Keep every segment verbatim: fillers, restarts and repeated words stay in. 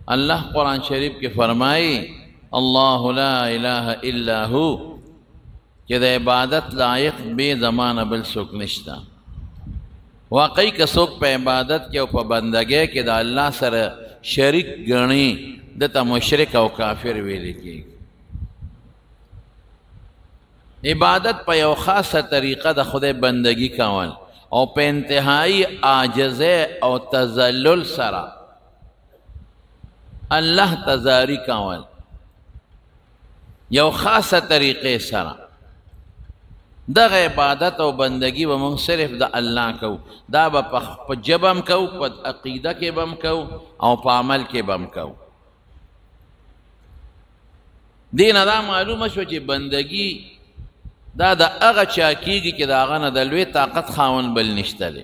اللہ قرآن شریف کے فرمائی اللہ لا الہ الا ہو کہ دا عبادت لائق بے زمان بل سوک نشتا. واقعی کہ سوک پہ عبادت کے او پہ بندگے کہ دا اللہ سر شریک گنی دتا مشرک او کافر ویلے کی. عبادت پہ یو خاص طریقہ دا خود بندگی کول او پہ انتہائی عاجزے او تذلل سرا اللہ تزاری کول یو خاص طریقے سرا. دا عبادت او بندگی و من صرف دا اللہ کو دا با پا جبم کو پا عقیدہ کے بم کو او پا عمل کے بم کو. دین دا معلوم شو چی بندگی دا دا اغا چاکیگی که دا اغا ندلوی طاقت خاون بل نشتلے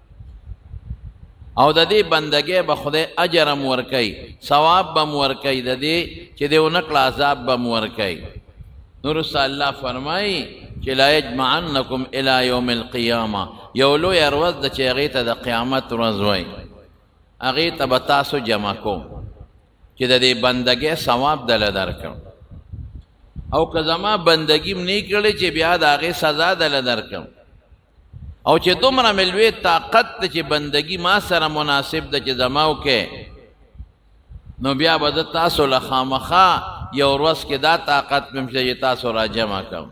او دا دی بندگی با خدای اجرم ورکی ثواب بم ورکی دا دی چی دیو نقل عذاب بم ورکی. نورس اللہ فرمائی چی لا یجمعنکم الى یوم القیامة یولو یروز دا چی اغیتا دا قیامت رزوی اغیتا بتاسو جمع کو چی دا دی بندگی ثواب دل درکم او که زما بندگیم نی کړی چې بیا د هغې سزا دله درکم او چې دومره مې لوی طاقت ده چې بندگی ما سره مناسب ده چې زما وکې نو بیا به زه تاسو له خامخا یو ورځ کې دا طاقت مې چې تاسو را جمع کړم.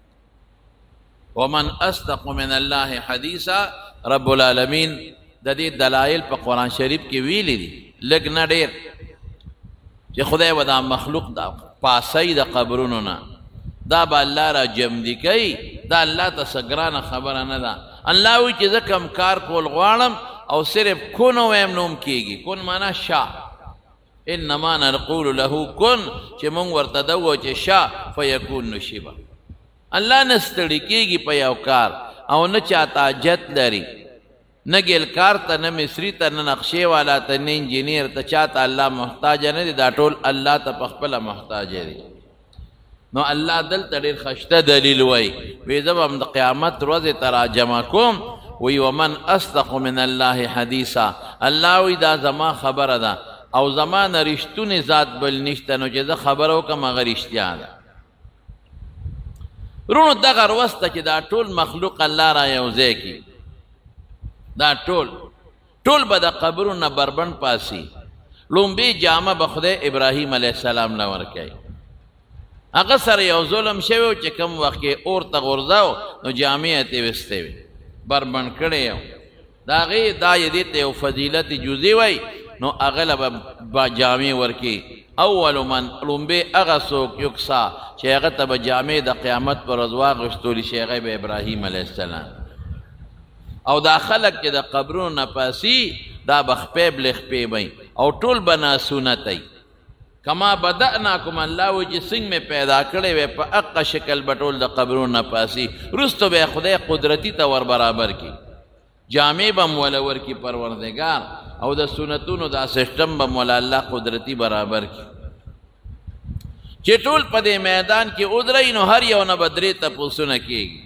ومن اصدق من الله حدیثا رب العالمین د دې دلایل په قرآن شریف کې ویلي دي لږ نه ډېر چې خدای و دا مخلوق دا پاسی دا قبرونو نا دا با اللہ را جمدی کئی دا اللہ تا سگران خبر ندا. اللہ وی چیزا کم کار کول غوانم او صرف کن ویم نوم کیگی. کن مانا شا انما نقول له کن چی منگ ورتدو چی شا فیکون نشیبا. اللہ نستڑی کیگی پا یو کار او نچاتا جت لری نگل کار تا نمصری تا ننقشے والا تا ننجینیر تا چاہتا اللہ محتاج ندی دا ٹول اللہ تا پخپلا محتاج دی. نو اللہ دل تا دیر خشتا دلیل وی ویزم ام دا قیامت روز ترا جمع کم وی ومن اصدق من اللہ حدیثا اللہ وی دا زمان خبر دا او زمان رشتون ذات بل نشتا نو چیزا خبرو کم اگر رشتیا دا. رونو دا غر وستا چی دا ٹول مخلوق اللہ را یوزے کی دا ټول ټول به د قبرونه بربند پاسی لومبی جامه به خدای ابراهیم علیه السلام نه ورکوي. هغه سره یو ظلم شوی و چې کوم وخت کې اور ته غورځاو نو جامې یې ترې ویستې وې بربند کړی و د هغې دا یې دې ته یو فضیلت جزي وی نو هغه له به جامې ورکي. اول من لومبی هغه څوک یکسا چې هغه ته به جامې د قیامت پر ورځ واغوستلی شي هغه به ابراهیم علیه السلام. او دا خلق چې د قبرونو نه پاسی دا بخپې بلخپې بی او ټول بنا سنتای کما بدأناکم الله وی چې څنګه مې پیدا کړی وی په اقا شکل به ټول د قبرونو نه پاسی رستو به خدای قدرتی ته ور برابر کی جامې به م وله ورکي پروردګار او د سنتونو دا سسټم به م وله الله قدرتی برابر کی چې ټول په دې میدان کې ودرئ نو هر یو نه به درې تپوسونه کېږي.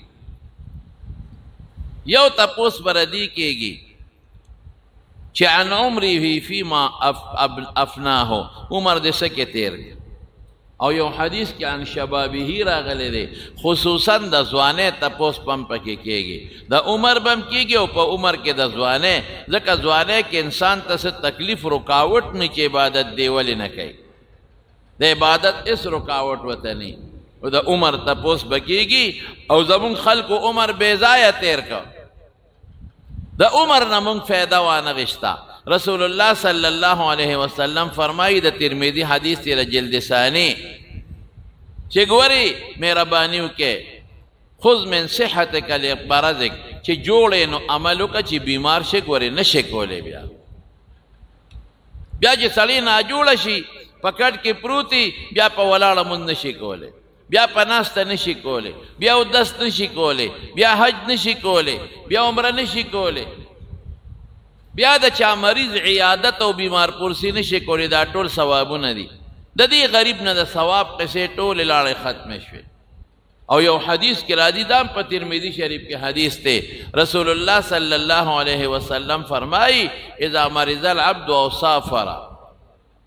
یو تپوس بردی کیگی چی عن عمری ہی فیما افناہو عمر دے سکے تیر او یو حدیث کی عن شبابی ہی راغلے دے خصوصاً دا زوانے تپوس پم پکے کیگی دا عمر بم کیگی او پا عمر کے دا زوانے ذکر زوانے کے انسان تا سے تکلیف رکاوٹ نیچے عبادت دیولی نکے دا عبادت اس رکاوٹ وطنی او دا عمر تپوس بکیگی او زمون خلق و عمر بیزایہ تیر کا دا عمر نمون فیدہ وانغشتا. رسول اللہ صلی اللہ علیہ وسلم فرمائی دا ترمیدی حدیث تیرا جلد ثانی چی گوری میرا بانیو کے خذ من صحتک لبرزک چی جوڑے نو عملو کا چی بیمار شک وری نشکولے بیا بیا چی سلی ناجوڑا شی پکڑ کی پروتی بیا پا ولاڑا من نشکولے بیا پناست نشی کولے بیا دست نشی کولے بیا حج نشی کولے بیا عمرہ نشی کولے بیا دا چا مریض عیادت و بیمار پرسی نشی کولے دا ٹول ثوابو ندی دا دی غریب نا دا ثواب قصے ٹول لاڑے ختم شوے. او یو حدیث کی راضی دام پا ترمذی شریف کے حدیث تے رسول اللہ صلی اللہ علیہ وسلم فرمائی اذا مرض العبد او سافر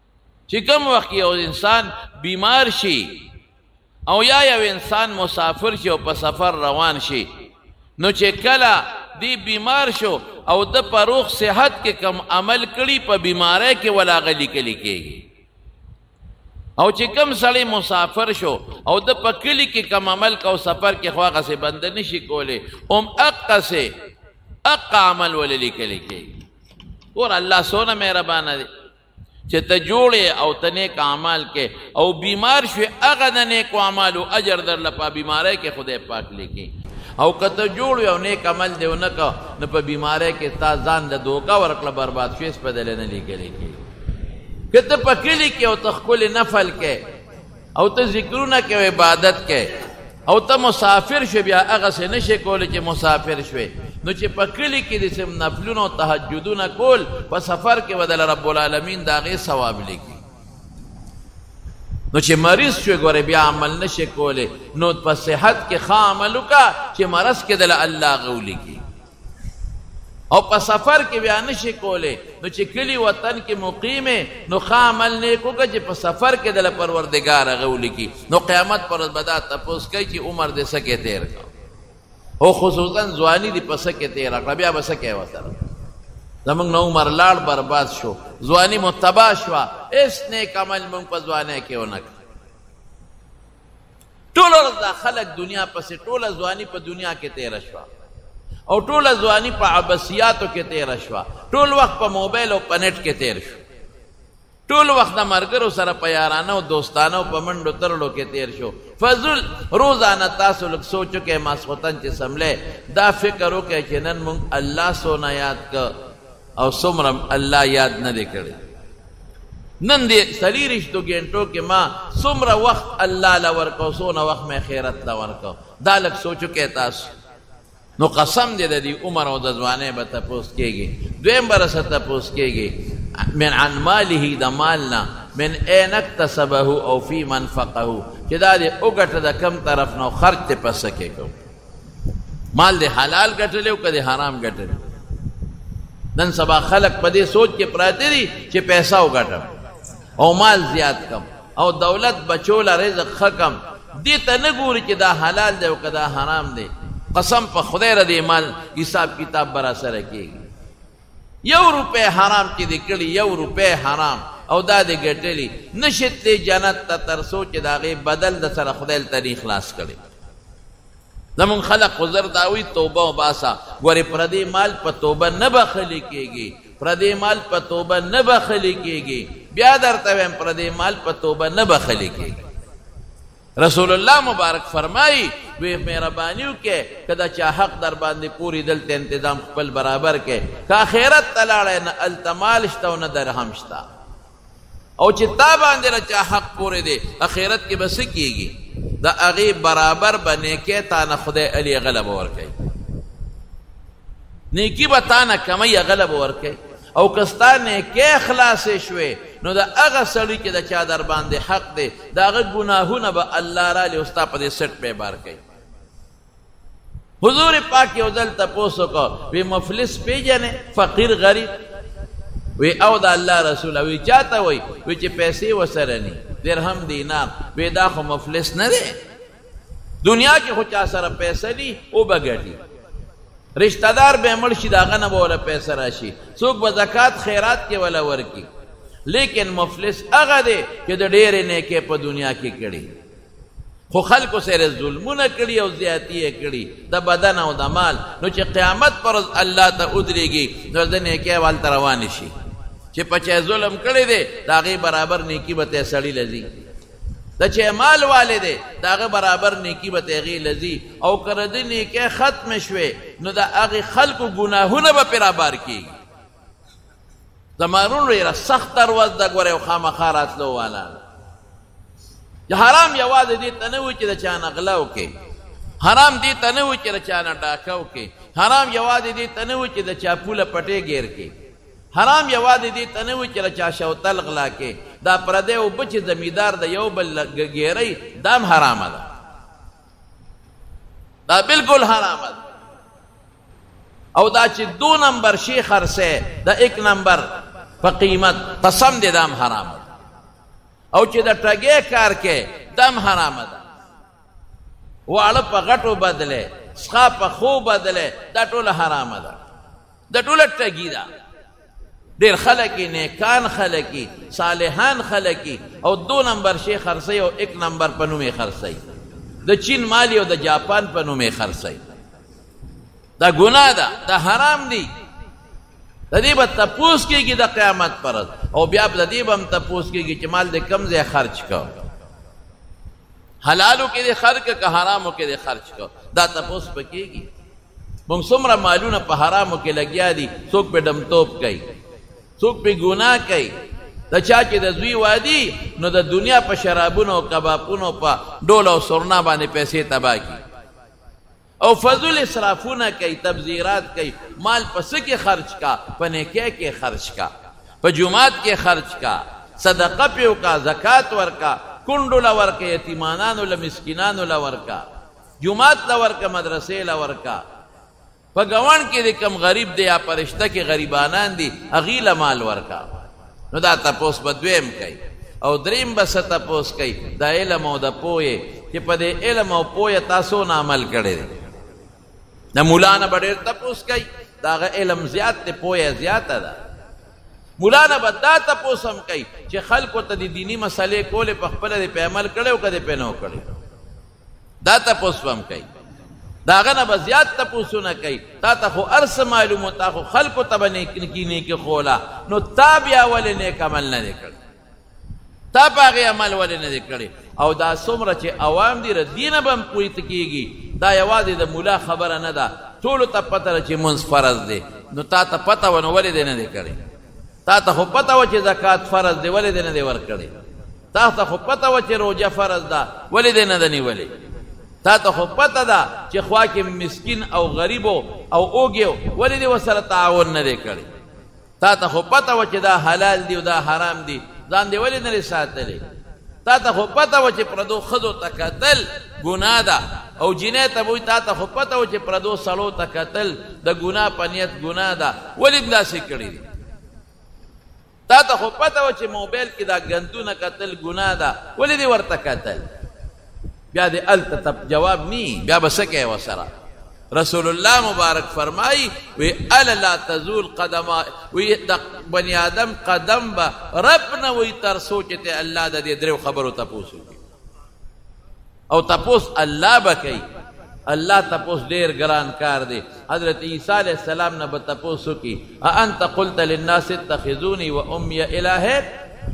چې کوم وخت یو انسان بیمار شي او یا یو انسان مسافر شي او په سفر روان شي نو چې کله دی بیمار شو او د په روغ صحت کې کم عمل کړي په بیماری کې ولا غلی کلی کېږي او چې کم سړی مسافر شو او د په کلي کې کم عمل کو سفر کې خو هغسې بنده نشي کولی هم اقسې اق عمل ولې لیکلی کېږي ګوره الله څونه مهربانه دی چې ته جوړې او ته نیک اعمال کې او بیمار شوې هغه د نیکو اعمالو اجر درله په بیماری کې خدای پاک لیکي او که ته جوړ وې او نیک عمل دې ونه که نو په بیماری کې تا ځان له دوکه ورکړه برباد شوې هېڅ په دلې نه لیکلی کېږي که ته په کلي کې او ته ښکلې نفل کې او ته ذکرونه کې او عبادت کې او ته مسافر شوې بیا هغسې نه شې کولی چې مسافر شوې نو چې په کلي کې د سم نفلونه او تهجدونه کول په سفر کې به دله رب العالمین د هغې ثواب لیکي نو چې مریض شوې ګورې بیا عمل نه شې کولی نو په صحت کې ښه عمل وکړه چې مرض کې دله الله هغه ولیکي او په سفر کې بیا نه شي کولی نو چې کلي وطن کې مقیمې نو ښه عمل نیک وکړه چې په سفر کې دله پروردګار هغه ولیکي نو قیامت پر ورځ به دا تپوس کوي چې عمر دې څه کې تېر کړه او خصوصا ځواني دې په څه کې تېره کړه بیا به څه کوې ورسره زموږ نه عمر لاړ برباد شو ځواني مو تباه شوه هېڅ نیک عمل موږ په ځوانۍ کې ونه کړه ټوله ورځ دا خلک دنیا پسې ټوله ځواني په دنیا کې تېره شوه او ټوله ځواني په عبثیاتو کې تېره شوه ټول وخت په موبایل او په نټ کې تېر شو ټول وخت د ملګرو سره په یارانه او دوستانه او په منډو ترړو کې تېر شو فضل روزانه تاسو لږ سوچ وکئ ماسخوتن چې سملی دا فکر وکئ چې نن موږ الله څونه یاد که او څومره الله یاد نه دی کړی نن دې څلېرویشتو ګنټو کې ما څومره وخت الله له ورکو څونه وخت مې خیرت له ورکو دا لږ سوچ وکئ تاسو نو قسم دې د دې عمر او د ځوانۍ به تپوس کېږي دویم به رسه تپوس کېږي من عن ماله د مالنا من این اکتسبه او فی منفقه چې دا دې وګټه د کم طرف نه خرج ته په څه کې کوو مال دې حلال ګټلی او که دې حرام ګټلی نن سبا خلک په دې سوچ کې پراته دي چې پیسه وګټم او مال زیات کم او دولت بچوله رزق ښه کم دې ته نه ګوري چې دا حلال دی او که دا حرام دی قسم په خدای را دې مال حساب کتاب به را سره کېږي یو روپۍ حرام چې دې کړي یو روپۍ حرام او دا دې ګټلي نشي تللی جنت ته تر څو چې د هغې بدل د سره خدای له ترې خلاص کړي زمونږ خلق خو زر دا وایي توبه وباسه ګورې پردې مال په توبه نه بخلي کېږي پردې مال په توبه نه بخلي کېږي بیا درته وایم پردې مال په توبه نه بخلي کېږي رسول الله مبارک فرمایي وی مهرباني وکړې که د چا حق در باندې پوری دلته انتظام خپل برابر کې که آخرت ته لاړی نه هلته مال شته او نه درهم شته او چې تا باندې له چا حق پورې دی آخرت کې به څه کېږي د هغې برابر به نیکۍ تا نه خدای علي هغه له به ورکوي نیکي به تا نه کمی هغه له به ورکوي او که ستا نیکۍ خلاصې شوې نو د هغه سړي چې د چا در باندې حق دی د هغه ګناهونه به الله رالی او ستا په دې سټ پې بار کوي حضور پاک یو ځل تپوس وکړه وی مفلس پېژنې فقیر غریب وی او د الله رسوله وی چاته وی وی چې پیسې ورسره ني درهم دینار وی دا خو مفلس نه دی دنیا کې خو چا سره پیسه دي او به ګټي رشتہ دار به مړ شي د هغه نه به وله پیسه راشي څوک به زکات خیرات کې وله ورکي لیکن مفلس هغه دی چې د ډېرې نیکۍ په دنیا کې کړي خو خلکو سره ظلمونه کړي او زیاتي یې کړي د بدن او د مال نو چې قیامت پر ورځ الله ته ودرېږي نو د نیکۍ والته روانې شي چې په چا ظلم کړی دی د هغې برابر نیکي به ته سړي لځي د چې مال والے دی د هغه برابر نیکي به ته هغې لځي او که د نیکۍ ختمې شوې نو د هغې خلکو ګناهونه به پرې رابار کېږي زمانون ډېره سخته ورځ ده ګوره یو خامخا راتلو والا حرام یوازې دې ته نه وي چې د چا نه غله وکړې حرام دې ته نه وي چې د چا نه ډاکه وکړې حرام یوازې دې ته نه وي چې د چا پوله پټې ګیر کړې حرام یوازې دې ته نه وي چې د چا شوتل غلا کړې دا پردی اوبه چې زمیندار د یو بل ګیرئ دا هم حرامه ده دا بالکل حرامه ده او دا چې دو نمبر شي خرڅی د ایک نمبر په قیمت قسم دې دا هم حرامه ده او چې د ټګې کار کې دم حرامه ده واړه په غټو بدله څخه په خو بدله دا ټوله حرامه ده دا ټوله ټګي ده ډېر خلک نیکان خلک صالحان خلک او دو نمبر شي خرڅوي او ایک نمبر په نوم یې خرڅوي د چین مالی او د جاپان په نوم یې خرڅوي دا ګناه ده دا حرام دی د دې به تپوس کېږي د قیامت پر ورځ او بیا د دې به هم تپوس کېږي چې مال دې کم ځای خرچ کړ حلالو کې دې خرچ کړه که حرامو کې دې خرچ کړه دا تپوس به کېږي موږ څومره مالونه په حرامو کې لګیا دي څوک پې ډمتوب کوي څوک پې ګناه کوي د چا چې د زوی وادي نو د دنیا په شرابونو او کبابونو په ډول او سرنا باندې پیسې تباه کړي او فضول اسرافونه کوي تبذیرات کوي مال په څه کې خرچ کا په نیکۍ کې خرچ کا په جومات کې خرچ کا صدقه پې وکړه زکات ورکا کونډو له ورکه یتیمانانو له مسکینانو له ورکا جومات له ورکه مدرسې له ورکا په ګاونډ کې د کم غریب دی یا په رشته کې غریبانان دي هغې له مال ورکا نو دا تپوس به دویم کوي او دریم به څه تپوس کوي د علم او د پوهې چې په دې علم او پوهې تاسو نه عمل کړی دی د مولا نه به ډېر تپوس کوي د هغه علم زیات دی پوهه زیاته ده مولا نه به دا تپوس هم کوي چې خلکو ته د دیني مسلې کولې په خپله دې پې عمل کړی او که دې پې نه و کړی دا تپوس به هم کوي د هغه نه به زیات تپوسونه کوي تا ته خو هر څه معلوم و تا خو خلکو ته به نیکي نیکي خوله نو تا بیا ولې نیک عمل نه دی کړی تا په هغې عمل ولې نه دی کړی او دا څومره چې عوام دي د دې نه به هم پوهېته کېږي دا یوازې د مولا خبره نه ده ټولو ته پته ده چې مونځ فرض دی نو تا ته پته وه نو ولې دی نه دی کړی تا ته خو پته وه چې زکات فرض دی ولې دی نه دی ورکړی تا ته خو پته وه چې روژه فرض ده ولې دی نه ده نیولې تا ته خو پته ده چې خوا کې مسکین او غریبو او اوږې ولې دی ورسره تعاون نه دی کړی تا ته خو پته وه چې دا حلال دی او دا حرام دی ځان دی ولې نه دی ساتلی تا ته خو پته وه چې پردو ښځو ته کتل ګناه ده او جینۍ ته به وایي تا ته خو پته وه چې پردو سړو ته کتل د ګناه په نیت ګناه ده ولې دې داسې کړي دي تا ته خو پته وه چې موبایل کې دا ګندونه کتل ګناه ده ولې دې ورته کتل بیا دې هلته جواب نی بیا به څه کوې ورسره رسول الله مبارک فرمایي وی الا لا تزول قدما وی د بني آدم قدم به رب نه وی تر څو چې ته الله د دې درېو خبرو تپوس وکړي او تپوس الله به کوي الله تپوس ډېر ګران کار دی حضرت عیسی علیه السلام نه به تپوس وکړي اانت قلت للناس اتخذوني وامي الهین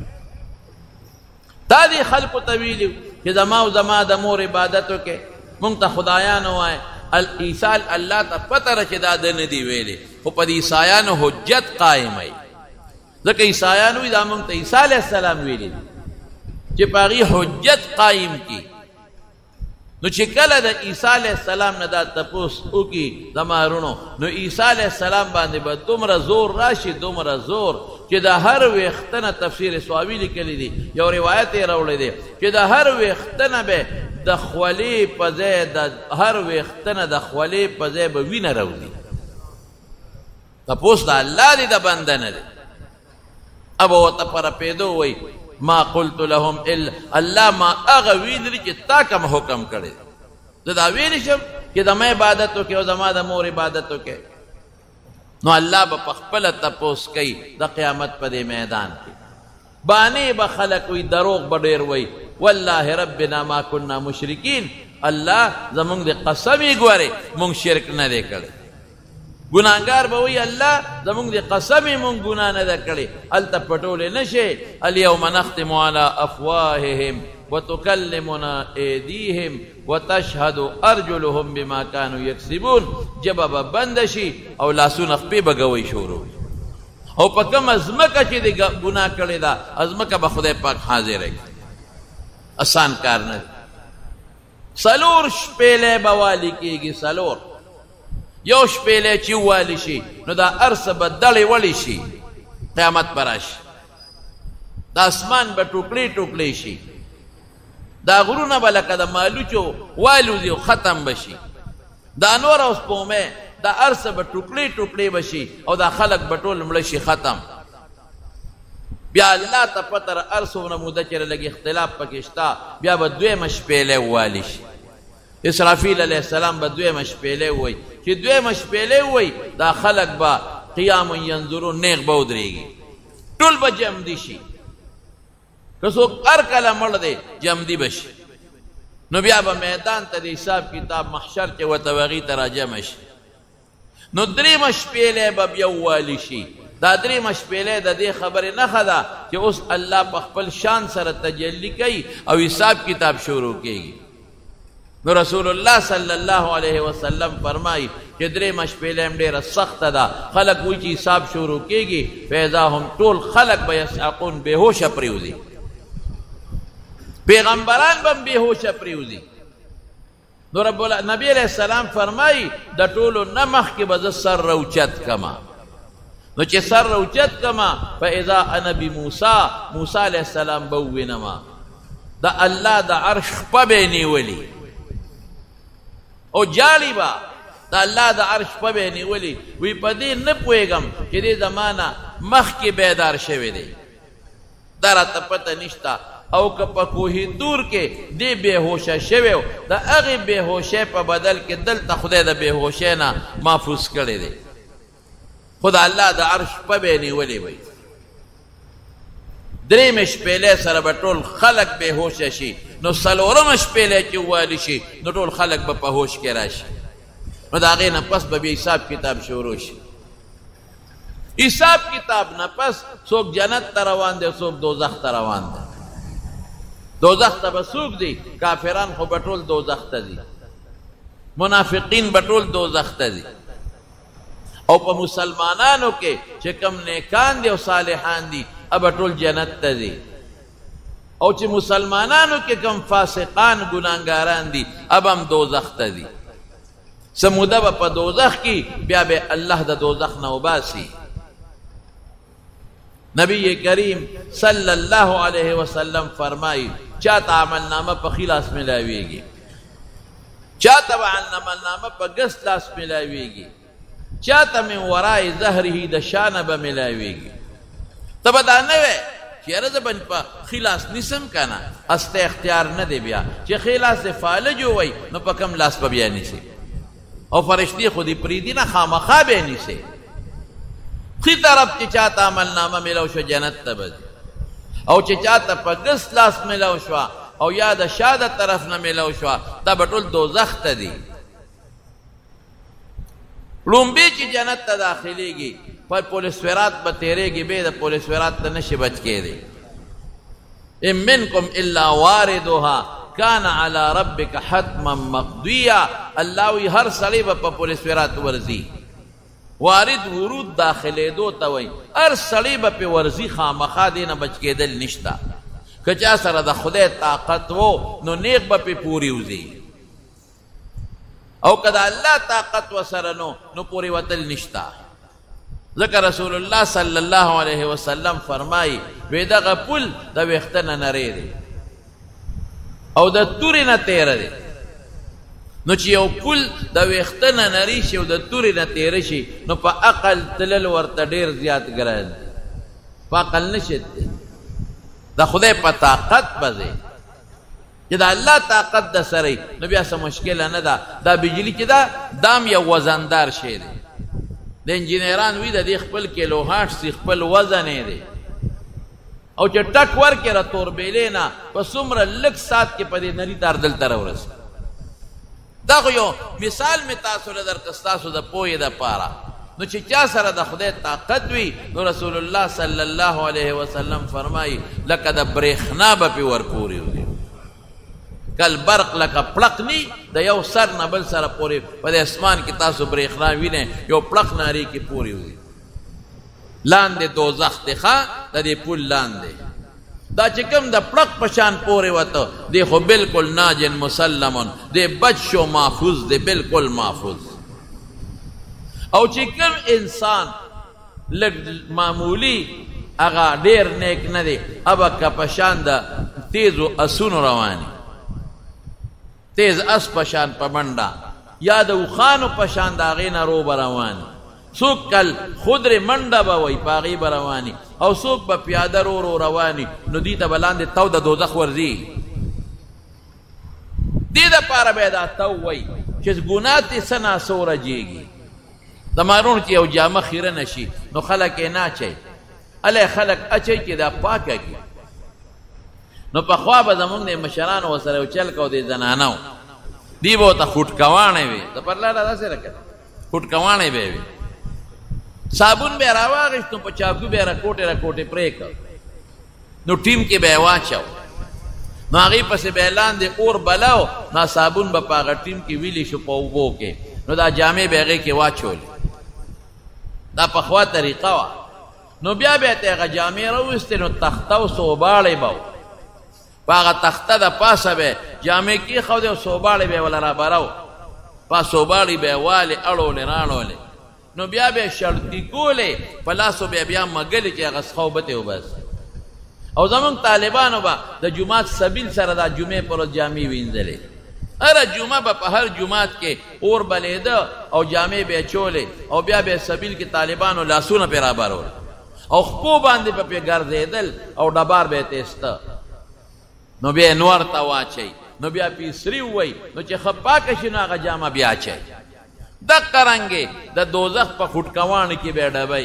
تا دې خلقو ته ویلي چې زما او زما د مور عبادت وکړې مونږ ته خدایان ووایه عیسی الله ته پته ده چې دا ده نه دي ویلې خو په دې عیسایانو حجت قایموي ځکه عیسایان وایي دا مونږ ته عیسی علیه السلام ویلي دي چې په هغې حجت قایم کړي نو چې کله د عیسی علیه السلام نه دا تپوس وکړي زما وروڼو نو عیسی علیه السلام باندې به دومره زور راشي دومره زور چې د هر ویښته نه تفسیر سواوي لیکلی دي یو روایت یې راوړی دی چې د هر ویښته نه به د خولې په ځای د هر ویښته نه د خولې په ځای به وینه راوځي تپوس د الله دی د بنده نه دی اب ورته په رپېدو وایي ما قلت لهم الا الله ما هغه ویلي چې تا کوم حکم کړی زه دا ویلی شم چې زما عبادت وکړې او زما د مور عبادت وکړې نو الله به په خپله تپوس کوي د قیامت په دې میدان کې بانې به خلک وي دروغ به ډېر وایي والله ربنا ما كنا مشرکین الله زمونږ د قسم یې ګورې مونږ شرک نه دی کړی ګناهګار به وایي الله زمونږ د قسم یې مونږ ګناه نه ده کړې هلته پټولی نه شي الیوم نختم علی افواههم وتکلمنا ایدیهم وتشهد ارجلهم بما كانوا یکسبون ژبه به بنده شي او لاسونه خپې به ګوی شروع او په کومه ځمکه چې د ګناه کړې ده ځمکه به خدای پاک حاضره کړي آسان کار نه څلور شپېلې به والي کېږي څلور یو شپېلې چې والي شي نو دا هر څه به دړې وړې شي قیامت به راشي د اسمان به ټوکړې ټوکړې شي دا غرونه به لکه د مالوچو والوځي او ختم به شي دا نور او سپومې دا هر څه به ټوکړې ټوکړې به شي او دا خلک به ټول مړه شي ختم بیا الله ته پته را هر څومره موده چې لږ اختلاف پکې شته بیا به دویمه شپېلۍ ووالي شي. اسرافیل علیه السلام به دویمه شپېلۍ ووایي چې دویمه شپېلۍ ووایي دا خلک به قیام ینظرون نیغ به ودرېږي ټول به جمدي شي که څوک هر کله مړ دی جمدي به شي نو بیا به میدان ته د حساب کتاب محشر چې ورته هغې ته راجمع شي نو درېیمه شپېلۍ به بیا ووالي شي. دا درېیمه شپېلۍ د دې خبرې نښه ده چې اوس الله په خپل شان سره تجلی کوي او حساب کتاب شروع کېږي. نو رسول الله صلی الله علیه وسلم فرمایي چې درېیمه شپېلۍ هم ډېره سخته ده. خلک وایي چې حساب شروع کېږي فاذا هم ټول خلک به یصعقون بېهوشه پرېوځي پیغمبران به هم بېهوشه پرېوځي. نو رب نبی علیہ السلام فرمایي د ټولو نه مخکې به زه سر راوچت کما نو چې سر راوچت کما فاذا انا بموسی موسی علیہ السلام به ووینما د الله د عرش خپه به یې نیولي او جالي به د الله د عرش خپه به یې نیولي وی په دې نه پوهېږم چې دې زما نه مخکې بیدار شوی دی دا راته پته نشته او که په کوه دور کې دې بېهوشه شوی و د هغې بېهوشۍ په بدل کې دلته خدای د بېهوشۍ نه محفوظ کړی دی خو د الله د عرش شپه به یې نیولې وی. درېیمې شپېلۍ سره به ټول خلک بېهوشه شي نو څلورمه شپېلۍ چې ووالي شي نو ټول خلک به په هوش کې راشي نو د هغې نه پس به بیا حساب کتاب شروع شي. حساب کتاب نه پس څوک جنت ته روان دی څوک دوزخ ته روان دی. دوزخ ته به څوک دی کافران خو به ټول دوزخ ته دي منافقین به ټول دوزخ ته دي او په مسلمانانو کې چې کم نیکان دي او صالحان دي ابه ټول جنت ته دي او چې مسلمانانو کې کم فاسقان ګناهګاران دي ابه هم دوزخ ته دي. څه موده به په دوزخ کې بیا به الله د دوزخ نه وباسي. نبی کریم صلی الله علیه وسلم فرمایي چاته عملنامه په ښي لاس میلاویږي چاته به عملنامه په ګس لاس میلاویږي چاته من ورای ظهره د شانه به میلاویږي. ته به دا نه وی چې یاره زه به په ښي لاس نیسم که نه هسته اختیار نه دی بیا چې ښي لاس د فالج ووی نو په کم لاس به بیا نیسي او فرشتې خو دې پرېږدي نه خامخا به یې نیسي. ښي طرف چې چاته عملنامه میلاو شوه جنت ته به ځي او چې چاته په ګس لاس میلاو شوه او یا د شا د طرف نه میلاو شوه دا به ټول دوزخ ته دي. لومبی چې جنت ته داخلیږي په پولیس ورات به تیریږي بیا د پولیس ورات ته نشي بچ کېدی. ان منکم الا واردها کان علی ربک حتما مقضیا. الله وی هر سړی به په پولیس ورات ورځي. وارد ورود داخلېدو ته وایي هر سړی به پې ورځي خامخا دې نه بچ کېدل نشته. که چا سره د خدای طاقت و نو نیغ به پې پورې وځي او که د الله طاقت ورسره نو نو پورې وتل نشته. ځکه رسول الله صلی الله علیه وسلم فرمایي وی دغه پل د ویښته نه نری دی او د تورې نه تیره دی. نو چې یو پل د ویښته نه نری شي او د تورې نه تیره شي نو په عقل تلل ورته ډېر زیات ګران دی په عقل نشي د خدای په طاقت به ځې چې د الله طاقت د سره نو بیا څه مشکله نه ده. دا بجلي چې ده دام یو وزندار شی دی. د انجینران وي د دې خپل کیلوهاټ سي خپل وزن یې دی او چې ټک ورکې را توربیلې نه په څومره لږ ساعت کې په دې نري تار دلته راورسي. دا خو یو مثال مې تاسو له درکړه ستاسو د پوهې دپاره. نو چې چا سره د خدای طاقت وي نو رسول الله صلی الله علیه وسلم فرمایي لکه د برېښنا به پې ورپورې وي کل برق لکه پړق نی د یو سر نه بل سره پورې په دې اسمان کې تاسو برېښنا وینئ یو پړق نارې کې پورې وي. لاندې دوزخ دی ښه د دې پل لاندې دا چې کوم د پړق په شان پورې وته دی خو بلکل ناجن مسلمون دی بچ شو محفوظ دی بلکل محفوظ. او چې کوم انسان لږ معمولی هغه ډېر نیک نه دی ابه که په شان د تیزو اسونو رواني تیز اس په شان په منډه یا د اوښانو په شان د هغې نه رو به رواني څوک کل خضر منډه به وایي په هغې به رواني او څوک به پیاده رو رو رواني نو دوی ته به لاندې تو د دوزخ ورځي دې دپاره به یې دا تو وایي چې ګناه دې څه ناڅه ورجېږي د مارون چې یو جامه خیره نه شي نو خلک یې نه اچوي هلی خلک اچوي چې دا پاکه کړي نو پخوا به زمونږ د مشرانو ورسره یو چل کو د زنانه دی به ورته خوټکواڼې وي د پر لاره داسې راکړه خوټکواڼې به یې وي صابون به یې راواغېست نو په چاقو به یې راکوټې راکوټې پرې کړ نو ټیم کې به یې واچو نو هغې پسې به یې لاندې اور بلاو نو صابون به په هغه ټیم کې ویلی شو په اوبو کې نو دا جامې به هغې کې واچولې دا پخوا طریقه وه نو بیا به یې ته هغه جامې راویستې نو تخته او صوباړې به و په هغه تخته د پاسه به جامې کېښودې او صوباړې به یې وله رابرو په صوباړې به یې والې اړولې راړولې نو بیا به یې شړطي کولې په لاسو به یې بیا مګلې چې هغه څخوبتې وبس او زمونږ طالبانو به د جومات سبیل سره دا جمعې پر ورځ جامې وینځلې هره جمعه به په هر جومات کې اور بلیده او جامې به یې چولې او بیا به یې سبیل کې طالبانو لاسونه پرې رابرول او خپو باندې به پرې ګرځېدل او ډبار به یې تیسته نو بیا نور ته واچوي نو بیا پیسري ووایي نو چې ښه پاکه شي نو هغه جامه بیا اچوي دقه رنګې د دوزخ په خوټکواڼو کې به یې ډبوي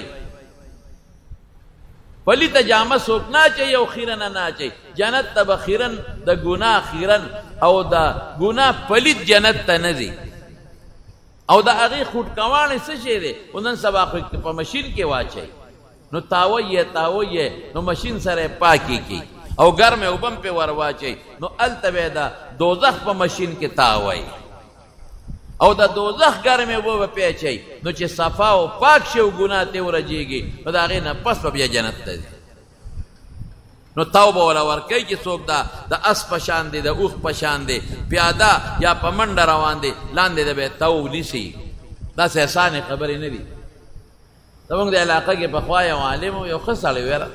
پلیته جامه څوک نه اچوي او خیرنه نه اچوي جنت ته به خیرن د ګناه خیرن او د ګناه پلیت جنت ته نه ځي او د هغې خوټکواڼې څه شی دی خو نن سبا خو په مشین کې واچوي نو تاوی یې تاوی یې نو مشین سره یې پاکې کړي او ګرمې اوبه هم پې ور واچوي نو هلته به یې د دوزخ په مشین کې تاوی او د دوزخ ګرمې اوبه به پې اچوي نو چې صفا او پاک شي او ګناه ترې ورجېږي نو د هغې نه پس به بیا جنت ته ځي نو تاو به وله ورکوي چې څوک دا د اس په شان دی د اوښ په شان دی پیاده یا په منډه روان دی لاندې د به یې تو نیسي داسې اسانې خبرې نه دي زمونږ د علاقه کې پخوا یو عالم و یو ښه سړی ویره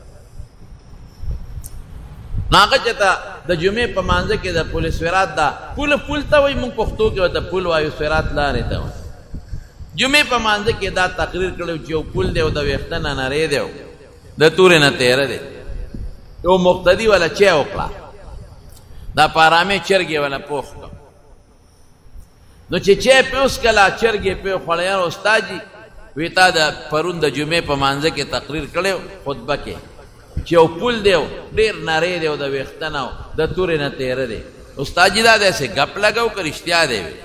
نو هغه چې ته د جمعې په مانځه کې د پل سویرات دا پل پل ته وایي مونږ پښتو کې ورته پل وایو سویرات لارې ته وایي جمعې په مانځه کې دا تقریر کړی چې یو پل دی او د ویښته نه نری دی د تورې نه تیره دی یو مقتدي والا چای وکړه دا په ارامۍ چرګې والا پوخ کړه نو چې چای پې وڅښله چرګې پې وخوړه یاره استاد جي وی تا د پرون د جمعې په مانځه کې تقریر کړی خطبه کې چې یو پل دی ډېر نری دی او د ویښته نه د تورې نه تیره دی استاد جي دا داسې ګپ لګو که رښتیا دی وی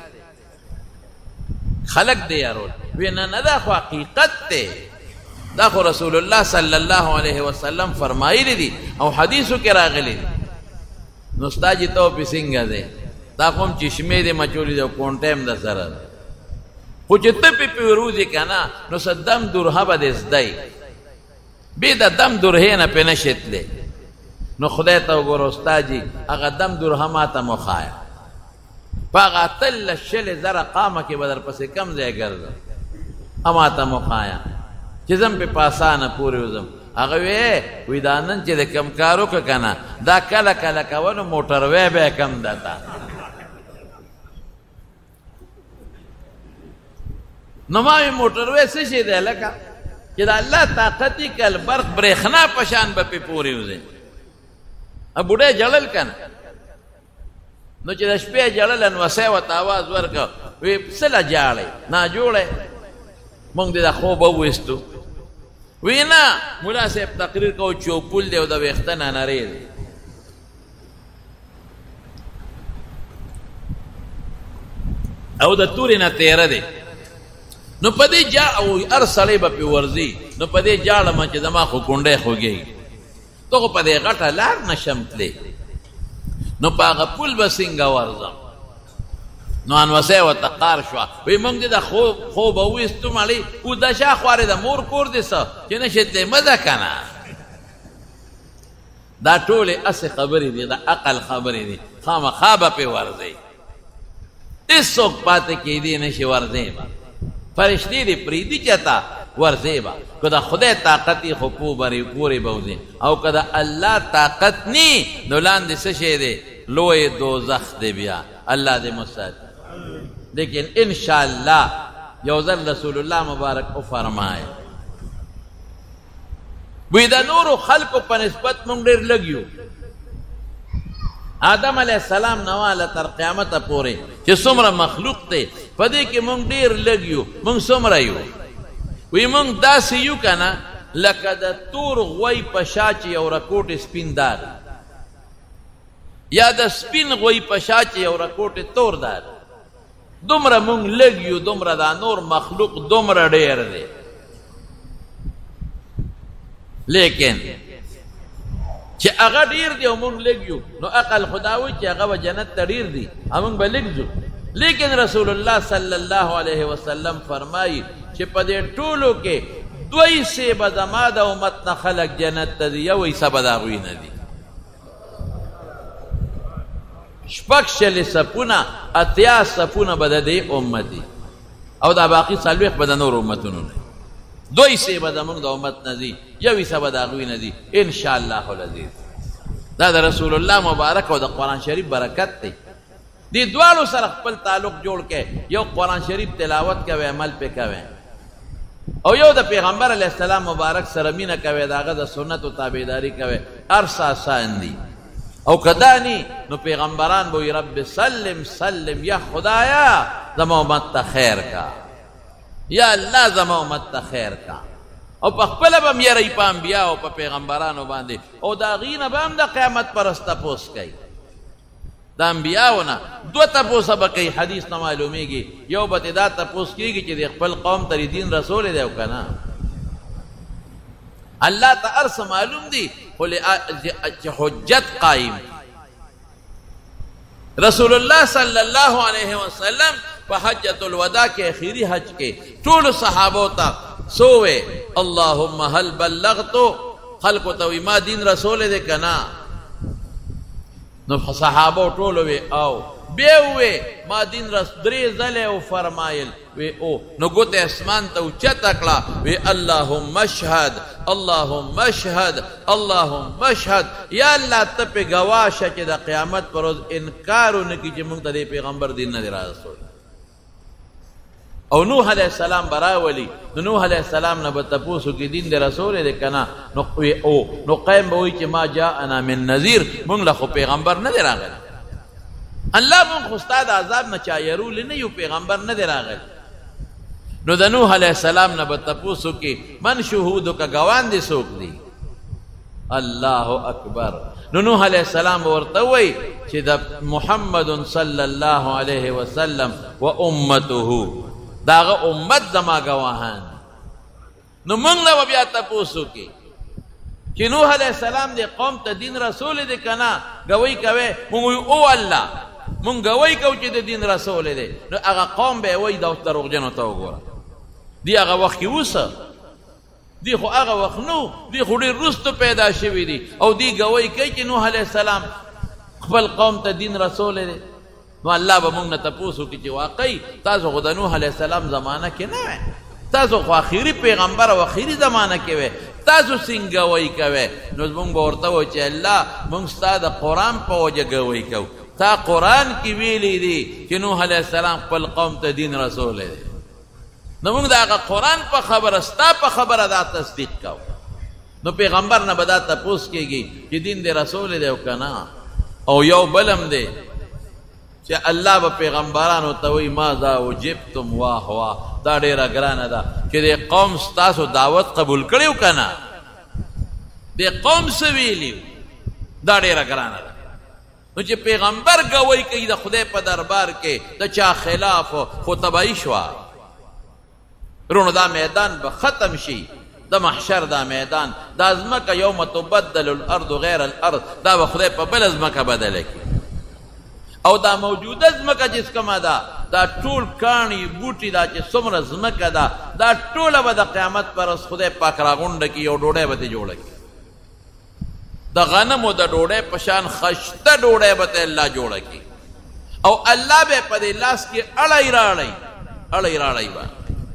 خلق دی یارول وی نه نه دا خو حقیقت دی دا خو رسول الله صلی الله علیه وسلم فرمایلی دي او حدیثو کې راغلی دي نو استاد جي ته وپې څنګه دی دا خو هم چشمې دی مچولي دی او کونټه هم د سره ده خو چې ته پې پې وروځې که نه نو څه دم درهه به دې زده یي بې د دم درهې نه پې نشې تللی نو خدای ته وګوره استاد جي هغه دم درهه ما ته مو ښایه په هغه اتلس شلې زره قامه کې به در پسې کم ځای ګرځم اما ته مو ښایه چې زم پې په اسانه پورې وځم هغه وی وی دا نن چې د کم کار وکړه که نه دا کله کله کوه نو موټروی به یې کم درته نو ما وی موټروی څه شی دی لکه چې د الله طاقت یې که البرق برېښنا په شان به پې پورې وځئ بوډۍ جړل که نه نو چې د شپې جړل انوسی ورته اواز ورکړه وی څه له جاړئ ناجوړی مونږ دې د خوبه وویستو وی نه ملا صاحب تقریر کو چې یو پل دی او د ویښته نه نری دی او د تورې نه تیره دی نو په دې جا او هر سړی به پې ورځي نو په دې جاړمه چې زما خو کونډی خوږېږي ته خو په دې غټه لار نشم تللی نو په هغه پل به څنګه ورځم نو انوسی ورته قار شوه وی مونږ دې د خوبه وویستو مړې اوده شا خوارې د مور کور دې څه چې نشې تللی مه ده که نه دا ټولې هسې خبرې دي د عقل خبرې دي خامخا به پې ورځئ هېڅوک پاتې کېدی نشي ورځئ به فرشتې دې پرېږدي چېرته ورځئ به که د خدای طاقت یې خو پورې به وځي او که د الله طاقت نی نو لاندې څه شی دی لوی دوزخ دی بیا الله دې مو ساتي لیکن انشاءالله یو ځل رسول الله مبارک او فرمایي وی د نورو خلقو په نسبت مونږ ډېر لږ یو آدم علیه السلام نواله تر قیامته پورې چې څومره مخلوق دی په دې کې مونږ ډېر لږ یو مونږ څومره یو وی مونږ داسې یو که نه لکه د تور غوی په شا چې یو رکوټ سپین دار یا د سپین غوی په شا چې یو رکوټ تور دار دومره مونږ لږ یو دومره دا نور مخلوق دومره ډېر دی لیکن چې هغه ډېر دی او مونږ لږ یو نو عقل خدا وایي چې هغه به جنت ته ډېر دي او مونږ به لږ ځو لیکن رسول الله صلی الله علیه وسلم فرمایي چې په دې ټولو کې دوی سې به زما د امت نه خلک جنت ته ځي یو حصه به د هغوی نه دي شپږ شلې صفونه اتیا صفونه به د دې امت دي او دا باقي څلوېښت به د نورو امتونو نه دوی سې به زمونږ د امت نه ځي یو حصه به د هغوی نه دي انشاءالله العزیز دا د رسول الله مبارک او د قرآن شریف برکت دی دې دواړو سره خپل تعلق جوړ کړئ یو قرآن شریف تلاوت کوئ عمل پې کوئ او یو د پیغمبر علیه السلام مبارک سره مینه کوئ د هغه د سنتو تابعداري کوئ هر څه آسان دي او که دا نی نو پیغمبران به وي رب سلم سلم یا خدایا زما امت ته خیر کا یا الله زما امت ته خیر کا او په خپله به م یری په انبیاو په پیغمبرانو باندې او د هغې نه به هم د قیامت پرس تپوس کوي د انبیاو نه دوه تپوسه به کوي حدیث نه معلومیږي یو به تې دا تپوس کېږي چې د خپل قوم ته دین رسولی دی او که نه الله ته هر څه معلوم دي خو چې حجت قایم رسول الله صلی الله علیه وسلم په حجة الوداع کې اخیری حج کې ټولو صحابو ته سووې اللهم هل بلغتو خلقو ته وي ما دین رسولی دی که نه نو صحابو ټولو وی او بیا وی ما دین رس درې ځلې او فرمایل وی او نو ګوتې اسمان ته اوچته کړه وی اللهم اشهد اللهم اشهد اللهم اشهد یا الله ته پې ګواه شه چې د قیامت پر ورځ انکار ونه کړي چې موږ ته د پیغمبر دین نه دی رارسولی او نوح علیه السلام براولی نو نوح علیه السلام نه به تپوس وکړي دین د رسول دی که نه نو او نو قیم به وایي چې ما جاءنا من نذیر مونږ له خو پیغمبر نه دی راغلی الله مونږ خو ستا د عذاب نه چا یرولی نه یو پیغمبر نه دی راغلی نو د نوح علیه السلام نه به تپوس وکړي من شهودو که ګوان دي څوک دي الله اکبر نو نوح علیه السلام به ورته وایي چې د محمد صلی الله علیه وسلم و امته داغه امت زما گواهان نو مونږ نه به بیا تپوس وکړي چې نوح علیه السلام دې قوم ته دین رسول دی که نه ګوی کوې مونږ وایو او الله مونږ ګوی کوو چې د دین رسول دی نو هغه قوم به یې وایي دا دروغجنو ته وګوره دی هغه وخت کې اوسه دی خو هغه وخت نو دی خو ډېر وروسته پیدا شوي دي او دی ګوی کوي چې نوح علیه السلام خپل قوم ته دین رسول دی نو الله به مونږ نه تپوس وکړي چې واقعي تاسو خو د نوح علیه السلام زمانه کې نه وی تاسو خو آخري پیغمبر او آخري زمانه کې وی تاسو څنګه ګوی کوئ نو مونږ به ورته وایو چې الله مونږ ستا د قرآن په وجه ګوی کوو تا قرآن کې ویلی دي چې نوح علیه السلام خپل قوم ته دین رسولی دی نو مونږ د هغه قرآن په خبره ستا په خبره دا تصدیق کوو نو پیغمبر نه به دا تپوس کېږي چې دین دې رسولی دی او که نه او یو بلم دی چې الله به پیغمبرانو ته وایي ماذا وجبتم واه واه دا ډېره ګرانه ده چې دې قوم ستاسو دعوت قبول کړی و که نه دې قوم څه ویلي دا ډېره ګرانه ده نو چې پیغمبر ګوی کوي د خدای په دربار کې د چا خلاف خو تباهي شوه رونو دا میدان به ختم شي د محشر دا میدان دا ځمکه یوم تبدل الارض غیر الارض دا به خدای په بله ځمکه بدله کړي او دا موجوده ځمکه چې کومه ده دا ټول کاڼي بوټي دا چې څومره ځمکه ده دا ټوله به د قیامت پر ورځ خدای پاک راغونډه کړي یو ډوډۍ به ترې جوړه کړي د غنمو د ډوډۍ په شان خشته ډوډۍ به ته الله جوړه کړي او الله به په دې لاس کې اړی راړی اړی راړی به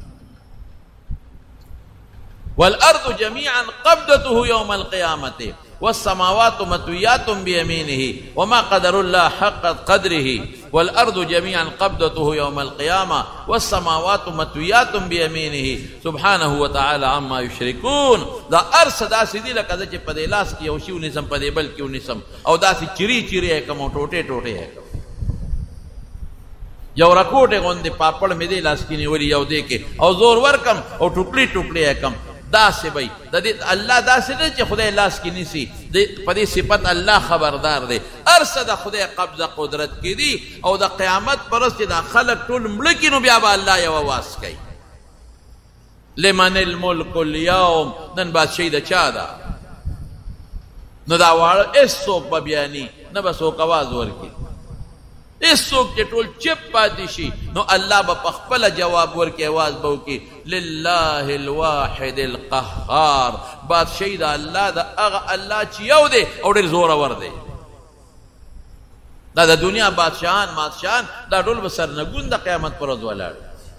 والارض جميعا قبضته يوم القيامه والسماوات مطويات بيمينه وما قدر الله حق قدره والأرض جميعا قبضته يوم القيامة والسماوات مطويات بيمينه سبحانه وتعالى عما يشركون. دا ارس دا سیدی لکه چې په دې لاس کې یو شی ونیسم په دې بل کې ونیسم او داسې چیري چیري یې کوم او ټوټې ټوټې یې کوم یو رکوټې غوندې پاپړ مې دې لاس کې نیولي یو دې کې او زور ورکم او ټوکړي ټوکړي یې کم داسې بی د دې الله داسې نه چې خدای لاس کې نیسي په دې صفت الله خبردار دی. هر څه د خدای قبضه قدرت کې دي او د قیامت پر ورځ چې دا خلک ټول مړه کړي نو بیا به الله یو اواز کوي لمن الملک اليوم نن بادشاهي د چا ده نو دا واړه هېڅوک به بیا ني نه به څوک اواز ورکړي هېڅوک چې ټول چپ پاتې شي نو الله به په خپله جواب ورکړي اواز به وکړي لله الواحد القهار بادشاهي د الله د هغه الله چې یو دی او ډېر زورور دی. دا د دنیا بادشاهان بادشاهان دا ټول به سرنګون د قیامت پر ورځ ولاړ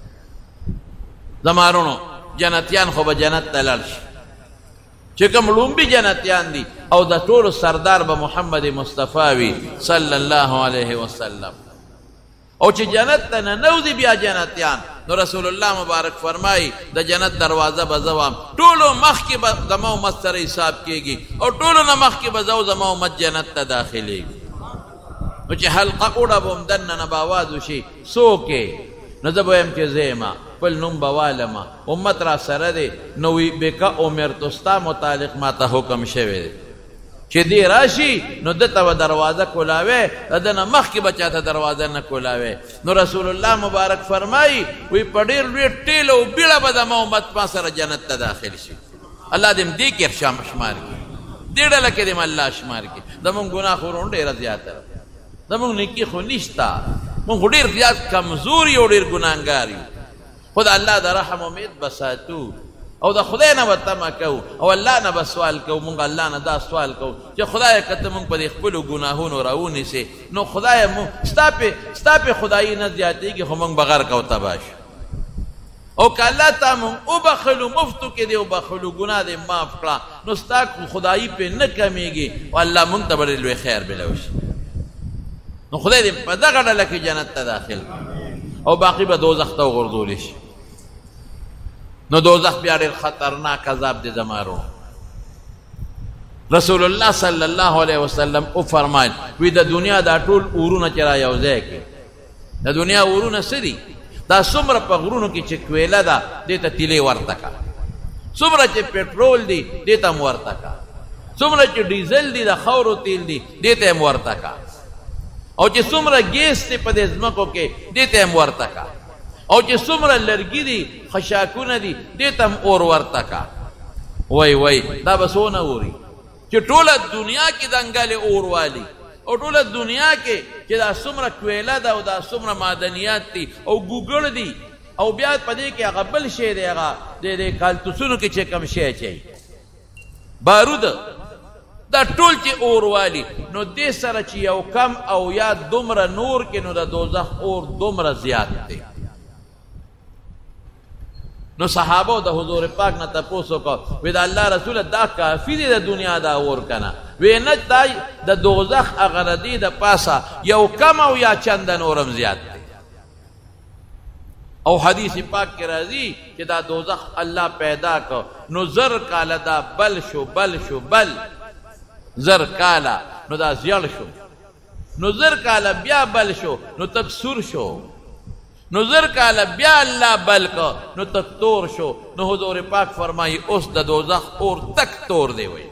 زما وروڼو جنتیان خو به جنت ته لاړ شي چې کوم لومبي جنتیان دي او د ټولو سردار به محمد مصطفی وي صلی الله علیه وسلم او چې جنت ته ننوځي بیا جنتیان نو رسول الله مبارک فرمایي د جنت دروازه به زه وم ټولو مخکې به زما امت سره حساب کېږي او ټولو نه مخکې به زه زما امت جنت ته داخلېږي نو چې حلقه اوړه به هم دننه به آواز وشي څوک یې نو زه به وایم چې زه یم خپل نوم به والمه امت را سره دی نو وي بکه امرتو ستا متعلق ما ته حکم شوی دی چې دی راشي نو ده ته به دروازه کولاوی د ده نه مخکې به چاته دروازه نه کولاوی نو رسول الله مبارک فرمایي وی په ډېر لوی ټیل او بیړه به زما امت ما سره جنت ته داخل شي. الله دې هم دې کې شمار کړي دې ډله کې دې هم الله شمار کړي. زمونږ ګناه خو ورونو ډېره زیاته ده زمونږ نیکي خو نشته مونږ خو ډېر زیات کمزور یو ډېر ګناهګار یو خو د الله د رحم امید به ساتو او د خدای نه به تمه کوو او الله نه به سوال کوو مونږ الله نه دا سوال کوو چې خدایه که ته مونږ په دې خپلو ګناهونو راونیسې نو خدایه مونږ ستا پې ستا پې خدایي نه زیاتېږي خو مونږ به غرق او تباه شو او که الله تا مونږ وبخلو مفتو کې دې وبخلو ګناه دې معاف کړه نو ستا خدایي پې نه کمیږي او الله مونږ ته به ډېر لوی خیر بلوشي نو خدای دې په دغه ډله کې جنت ته داخل او باقي به دوزخ ته وغورځولی شي. نو دوزخ بیا ډېر خطرناک عذاب دی زما وروڼو. رسول الله صلی الله علیه وسلم وفرمایل وی د دنیا دا ټول اورونه چې را یو ځای کړي د دنیا اورونه څه دي دا څومره په غرونو کې چې کویله ده دې ته تیلې ورته کړه څومره چې پټرول دی دې ته هم ورته کړه څومره چې ډیزل دی د خاورو تیل دی دې ته هم ورته کړه او چې څومره ګیس دی په دې ځمکو کې دې ته هم ورته کړه او چې څومره لرګي دي خشاکونه دي دې ته هم اور ورته کړه. وای وای دا به څونه اوري چې ټوله دنیا کې دنګلې اور والي او ټوله دنیا کې چې دا څومره کویله ده او دا څومره معدنیات دي او ګوګړ دي او بیا په دې کې هغه بل شی دی هغه د دې کالتوسونو کې چې کوم شی اچوي بارود دا ټول چې اور والي نو دې سره چې یو کم او یا دومره نور کې نو د دوزخ اور دومره زیات دی. نو صحابه د حضور پاک نه تپوس وکړه وی د الله رسوله دا کافي دی د دنیا دا اور کنه وی نه دا د دوزخ هغه ردي د پاسه یو کم او یا چند نورم زیات دی. او حدیث پاک کې راځي چې دا دوزخ الله پیدا کړ نو زر کاله دا بل شو بل شو بل زر کاله نو دا زیړ شو نو زر کاله بیا بل شو نو تک سور شو نو زر کاله بیا الله بل کو نو تک تور شو نو حضور پاک فرمایي اوس د دوزخ اور تک تور دی وی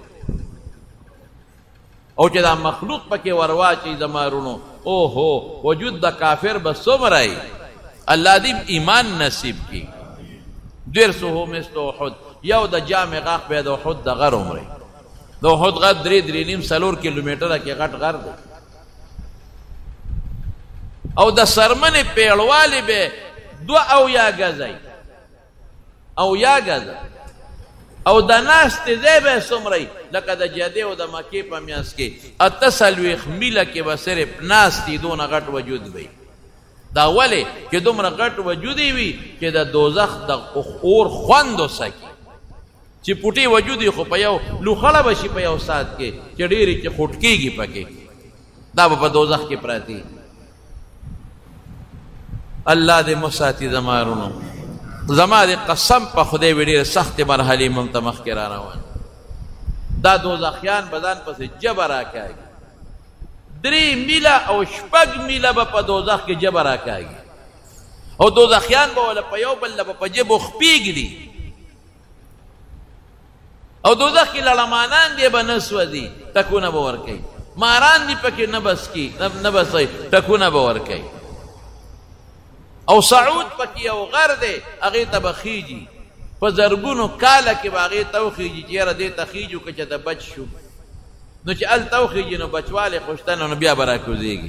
او چې دا مخلوق پکې ورواچي زما وروڼو او هو وجود د کافر به څومره الله دې ایمان نصیب کړي. ډېر څه هو مثل احد یو د جامع غاښ بیا د احد د غر عمرې د احد غر درې درې نیم څلور کیلومیټره کې غټ غر دی او د سرمنې پیړوالی به دوه اویا ګزی اویا ګزه او د ناستې ځای به څومره لکه د جدې او د مکې په میانځ کې اته څلوېښت میله کې به صرف ناستې دونه غټ وجود وي دا ولې چې دومره غټ وجود وي چې د دوزخ د اور خوند وسکي چې پوټي وجود یې خو په یو لوخړه به شي په یو ساعت کې چې ډېرې چې خوټ کېږي پکې دا به په دوزخ کې پراتی الله دې مساتي زما ورونو زما دې قسم په خدای وي ډېرې سختې مرحلې موږ ته مخکې را روان دا دوزخیان به ځان پسې جبه راکاږي درې میله او شپږ میله به په دوزخ کې جبه راکاږي او دوزخیان به وله په یو بل به په جبو خپې ږدي او دوزخ کې لړمانان دی به نه سوځي ټکونه به ورکوي ماران دي پکې نه بس کی نه بسوي ټکونه به ورکوي او سعود پکې یو غر دی هغې ته به خیږي په زرګونو کاله کې به هغې ته وخیږي چې یاره دې ته خیږو که چې ته بچ شو نو چې هلته وخیږي نو بچوالی خوشته نو بیا به راکوزېږي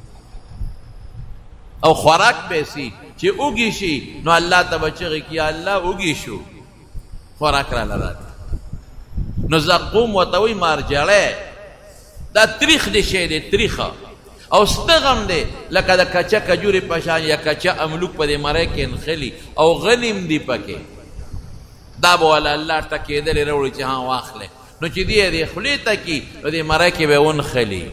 او خوراک به سي چې اوږي شي نو الله ته به چغې کړي الله اوږي شو خوراک راله راکړه نو زقوم ورته وایي مارجړی دا تریخ دی شی دی تریخه او ستغم دی لکه د کچه کجورې په شان یا کچه املوک په دې مری کې نښلي او غنیم دی پکې دا به والا الله ټکېدلې راوړي چې ها واخلې نو چې دی یې دې خولې ته کي نو دې مری کې به ونښلي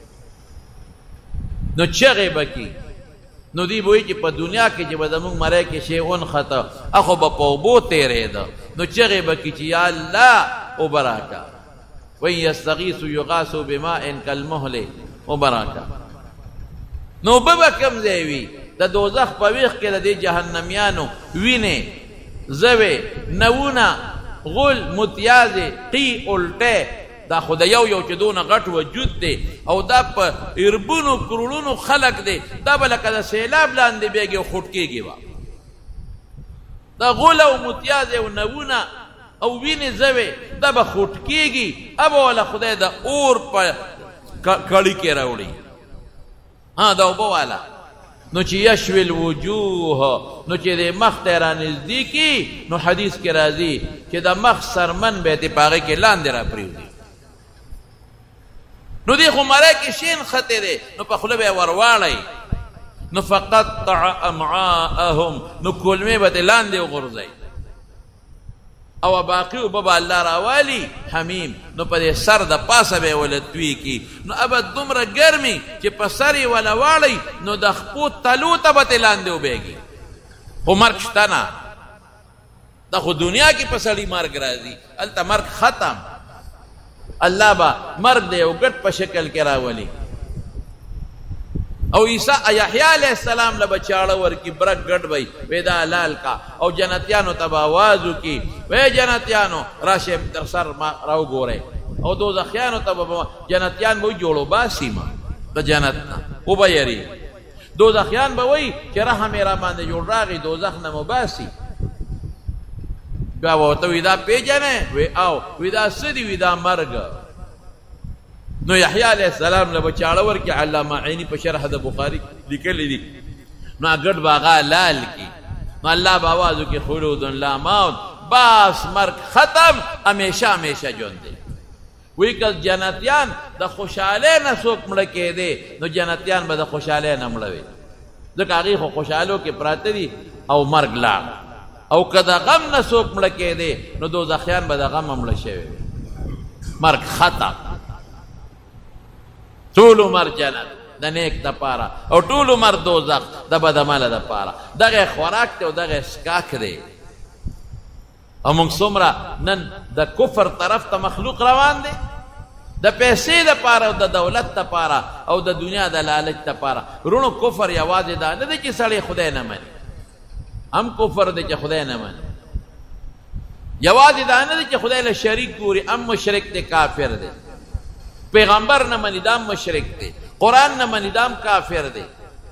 نو چغې به کي نو دی به وایي چې په دنیا کې چې به زمونږ مری کې شی ونښته اخو به په اوبو تېرېده نو چغې به کي چې یا الله اوبه راکړه وإن يستغيثوا يغاثوا بماء كالمهل وبراکا نو اوبه به کوم ځای وي د دوزخ په ویښ کې د دې جهنمیانو وینې زوې نوونه غول متیازې قی الټی دا خو د یو یو چې دونه غټ وجود دی او دا په اربونو کروڑونو خلق دی دا به لکه د سیلاب لاندې بیږي او خوټ کېږي به دا غول او متیازې او نوونه او وینې زوې دا به خوټ کېږي ابه والا خدای د اور په کړي کې راوړي ها دا اوبه والا نو چې یشوي الوجوه نو چې د مخ ته را نږدې کي نو حدیث کې راځي چې د مخ سرمن به یې په هغې کې لاندې را پرېږدي نو دې خو مری کې شین خطې دی نو په خوله به یې ورواړئ نو فقطع امعاءهم نو کولمې به ترې لاندې وغورځئ او باقی اوبه به الله راوالي حمیم نو په دې سر د پاسه به یې وله توی کي نو ابه دومره ګرمي چې په سر یې وله واړئ نو د خپو تلو ته به ترې لاندې وبېږي خو مرګ شته نه دا خو دنیا کې په سړي مرګ راځي هلته مرګ ختم الله به مرګ د یو ګټ په شکل کې راولي او عیسی یحیی علیہ السلام له بچاړه ورکی برک ګډ وی ودا لال کا او جنتیانو ته आवाज وکي وې جنتیانو راشه در سر ما راو ګوره او دوزخیانو ته جنتیان وې جوړو باسي ما د جنت او به یری دوزخیان به وې چې رحم را باندې جوړ راغی دوزخ نه مباسي بیا وته ودا پیجنه وې او ودا سدي ودا مرګ نو یحیی علیہ السلام له بچاړه ورکي علامه عینی په شرح د بخاری لیکلی دي نو ګډ باغا لال کی نو الله به आवाज وکي خلود لا موت باس مرګ ختم همیشه همیشه ژوند دی وی که جنتیان د خوشاله نه څوک مړه کېدی نو جنتیان به د خوشاله نه مړه وي ځکه هغې خو خوشحالو کې پراته دي او مرګ لاړ او که د غم نه څوک مړه کېدی نو دوزخیان به د غم هم مړه شوي مرګ ختم ټول عمر جنت د نیک دپاره او ټول عمر دوزخ د بدعمله دپاره دغه خوراک دی او دغه اسکاک دی او موږ څومره نن د کفر طرف ته مخلوق روان دی د پیسې دپاره او د دولت دپاره او د دنیا د لالچ دپاره رونو کفر یوازې دا نه دی چې سړی خدای نه مني هم کفر دی چې خدای نه مني یوازې دا نه دی چې خدای له شریک ګوري هم مشرک دی کافر دی پیغمبر نه مني دام مشرک دی قرآن نه مني دام کافر دی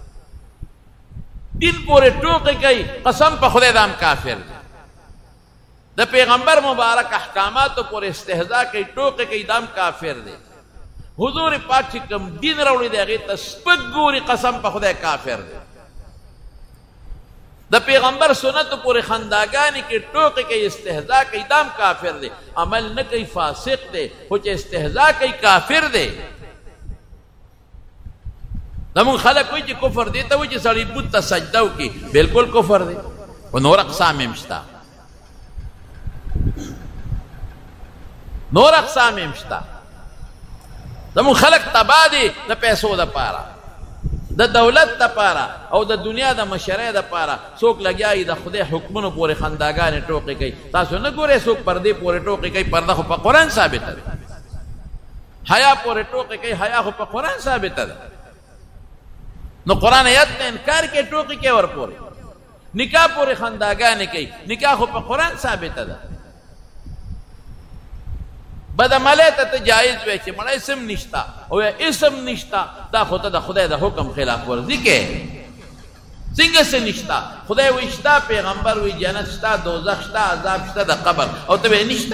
دین پورې ټوکې کوي قسم په خدای دام کافر دی د پیغمبر مبارک احکاماتو پورې استهزا کوي ټوکې کوي دام کافر دی حضور پاک چې کوم دین راوړی دی هغې ته سپک ګوري قسم په خدای کافر دی د پیغمبر سنتو پورې خنداګانې کې ټوکې کوي استهزا کوي دام کافر دی عمل نه کوي فاسق دی خو چې استهزا کوي کافر دی زمونږ خلک وایي چې کفر دی ته وایي چې سړی بت ته سجده وکړي بالکل کفر دی خو نور اقسام هم شته نور اقسام هم شته زمون خلق تبا دي د پیسو دپاره د دولت دپاره او د دنیا د مشرۍ دپاره څوک لګیا د خدای حکمونو پورې خنداګانې ټوقې کوي تاسو نه ګورئ څوک پردې پورې ټوقې کوي پرده خو په قرآن ثابته ده حیا پورې ټوقې کوي حیا خو په قرآن ثابته ده نو قرآن آیت نه انکار کوي ټوقې کوي ورپورې نکاح پورې خنداګانې کوي نکاح خو په قرآن ثابته ده بدعملی ته ته جایز وی چې مړه اسم نشته او یا اسم نشته دا خو ته د خدای د حکم خلاف ورزي کې څنګه څه نشته خدای وایي شته پیغمبر وایي جنت شته دوزخ شته عذاب شته د قبر او ته وایې نشته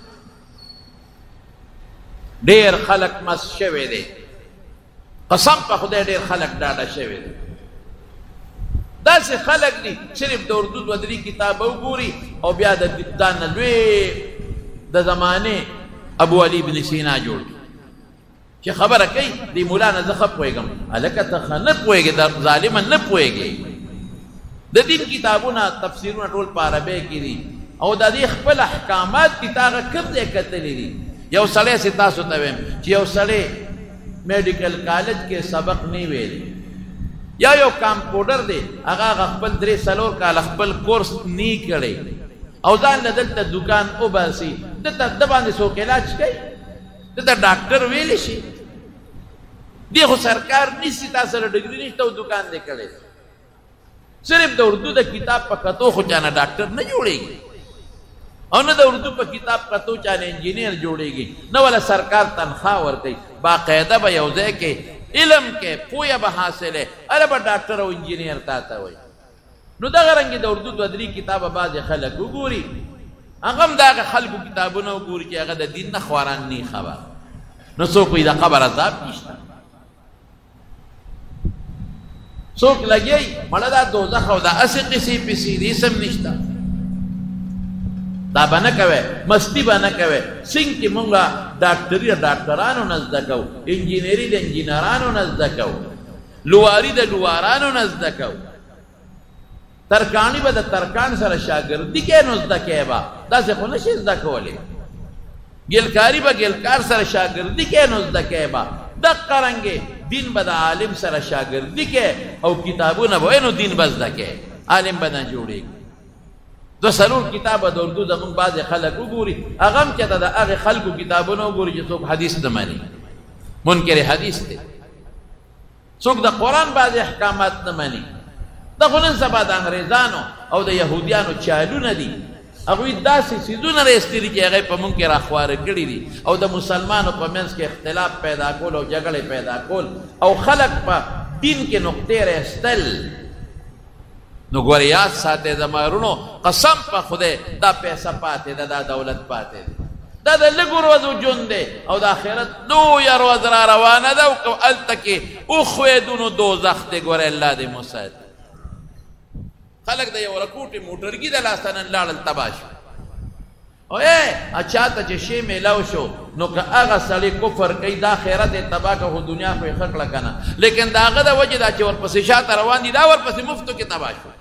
ډېر خلک مست شوی دی قسم په خدای ډېر خلک ډاډه شوی دی داسې خلک دي صرف د اردو دوه درې کتابه وګوري او بیا د ځان نه لوی د زمانې ابو علی بن سینا جوړ چې خبره کوي دی مولا نه زه ښه پوهېږم هلکه ته ښه نه پوهېږې ظالمه نه پوهېږې د دین کتابونه تفسیرونه ټول په عربۍ کې دي او د دې خپل احکامات دي تا هغه کوم ځای کتلي دي یو سړی سې تاسو ته وایم چې یو سړی میډیکل کالج کې سبق نه ویلی یا یو کمپاوډر دی هغه هغه خپل درې څلور کاله خپل کورس نه کړی او ځان له دلته دکان وباسي دته د باندې څوک علاج کوي دته ډاکټر ویلی شي دی خو سرکار نیسي تا سره ډګري نشته او دکان دی کړی صرف د اردو د کتاب په کتو خو چانه ډاکټر نه جوړېږي او نه د اردو په کتاب کتو چانه انجینیر جوړېږي نه ولا سرکار تنخواه ورکوي باقاعده به یو ځای کې علم کې پویه به حاصلې هله به ډاکټر او انجینیر تا ته وایي نو دغه رنګې د اردو دوه درې کتابه بعضې خلک وګوري هغه هم د هغه خلکو کتابونه وګوري چې هغه د دین نه خواران نه خبر نو څوک وایي د قبر عذاب نشته څوک لګیایي مړه دا دوزخ او دا هسې قصې پسې دي اسم نشته دا به نه کوئ مستي به نه کوئ څنګ چې مونږ ډاکټري د ډاکټرانو نه زده کوو انجینري د انجینرانو نه زده کوو لواري د لوارانو نه زده کوو ترکاڼي به د ترکان سره شاګردي کوې نو زده کوې به داسې خو نه شي زده کولی ګلکاري به ګلکار سره شاګردي کوې نو زده کوې به دقه رنګې دین به د عالم سره شاګردي کوې او کتابونه به نو دین به زده کوې عالم به نه جوړېږي دو څلور کتابه د اردو زمونږ بعضې خلک وګوري هغه هم چې ته د هغې خلکو کتابونه وګوري چې څوک حدیث نه مني منکر حدیث دی څوک د قرآن بعضې احکامات نه مني دا خو نن سبا د انګریزانو او د یهودیانو چالونه دي هغوی داسې څیزونه راایستلي چې هغه په موږ کې راخواره کړي دي او د مسلمانو په منځ کې اختلاف پیدا کول او جګړې پیدا کول او خلک په دین کې نقطې راایستل نو ګورې یاد ساتئ زما وروڼو قسم په خدای دا پیسه پاتې ده دا دولت پاتې ده دا د لږو ورځو ژوند دی او د آخرت لویه ورځ را روانه ده او هلته کې وښوېدو نو دوزخ دی ګورې الله دې مو ساتي خلق د یو رکوټې موټرګي د لاسه نن لاړل تباه شو او ای چا ته چې شی میلاو شو نو که هغه سړی کفر کوي دا خیرت یې تباه که خو دنیا خو یې ښه کړه که نه لیکن د هغه د وجې دا چې ورپسې شاته روان دي دا ورپسې مفتو کې تباه شو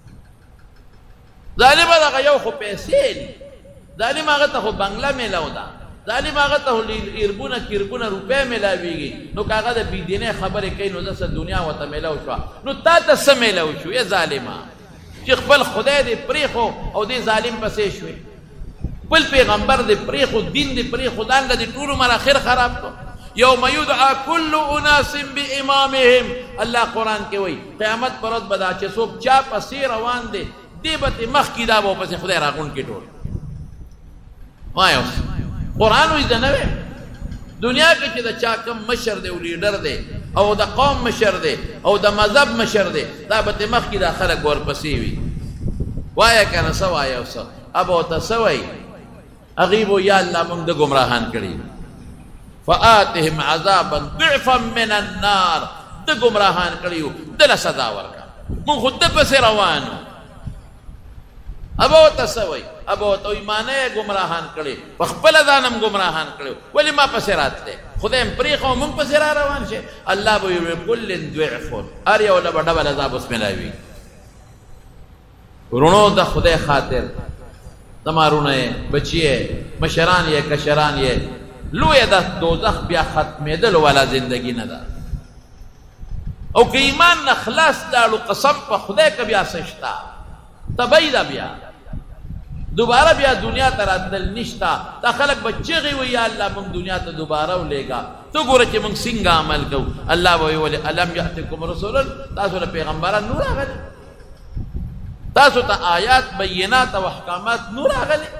ظالمه دغه یو خو پیسې دي ظالم هغه ته خو بنګله میلاو ده ظالم هغه ته ایربونه کیربونه روپۍ میلاویږي نو که هغه د بېدینۍ خبرې کوي نو داسې دنیا ورته میلاو شوه نو تا ته څه میلاو شو یې ظالمه چې خپل خدای دې پرېښو او دې ظالم پسې شوې خپل پیغمبر دې پرېښو دین دې پرېښو دا نه دې ټول عمر اخر خراب کړو یوم یدعا کل اناس بامامهم الله قرآن کې وایي قیامت پر ورځ به دا چې څوک چا پسې روان دی دې به ترې مخکې دا به ورپسې خدای راغونډ کړي ټول وایه اوس قرآن وایي زه نه ویم دنیا کې چې د چا کم مشر دی او لیډر دی او د قوم مشر دی او د مذهب مشر دی دا به ترې مخکې دا خلک ورپسې وي وایه که نه څه وایه او څه اب ورته څه وایي هغوی به یا الله موږ د ګمراهان کړي فآتهم عذابا ضعفا من النار د ګمراهان کړي وو دله سزا ورکړه موږ خو ده پسې روان وو اب ورته څه وایي اب ورته وایي ما نه یې ګمراهان کړي په خپله ځان هم ګمراهان کړي ولې ما پسې راتلی خدای هم پرېښه موږ پسې را روان شي الله به وایي کل ضعف هر یو له به ډبل عذاب اوس میلاوي وروڼو د خدای خاطر زما وروڼه یې بچي یې مشران یې کشران یې لویه د دوزخ بیا ختمېدلو والا زندګي نه ده او که ایمان نه خلاص لاړو قسم په خدای که بیا څه شته تبۍ ده بیا دوباره بیا دنیا ته راتلل نشته دا خلک به چغې وي یا الله موږ دنیا ته دوباره ولېږه ته ګوره چې موږ څنګه عمل کوو الله به ویې ولې الم یأتکم رسول تاسو له پیغمبران نو راغلي تاسو ته آیات بینات او احکامات نو راغلي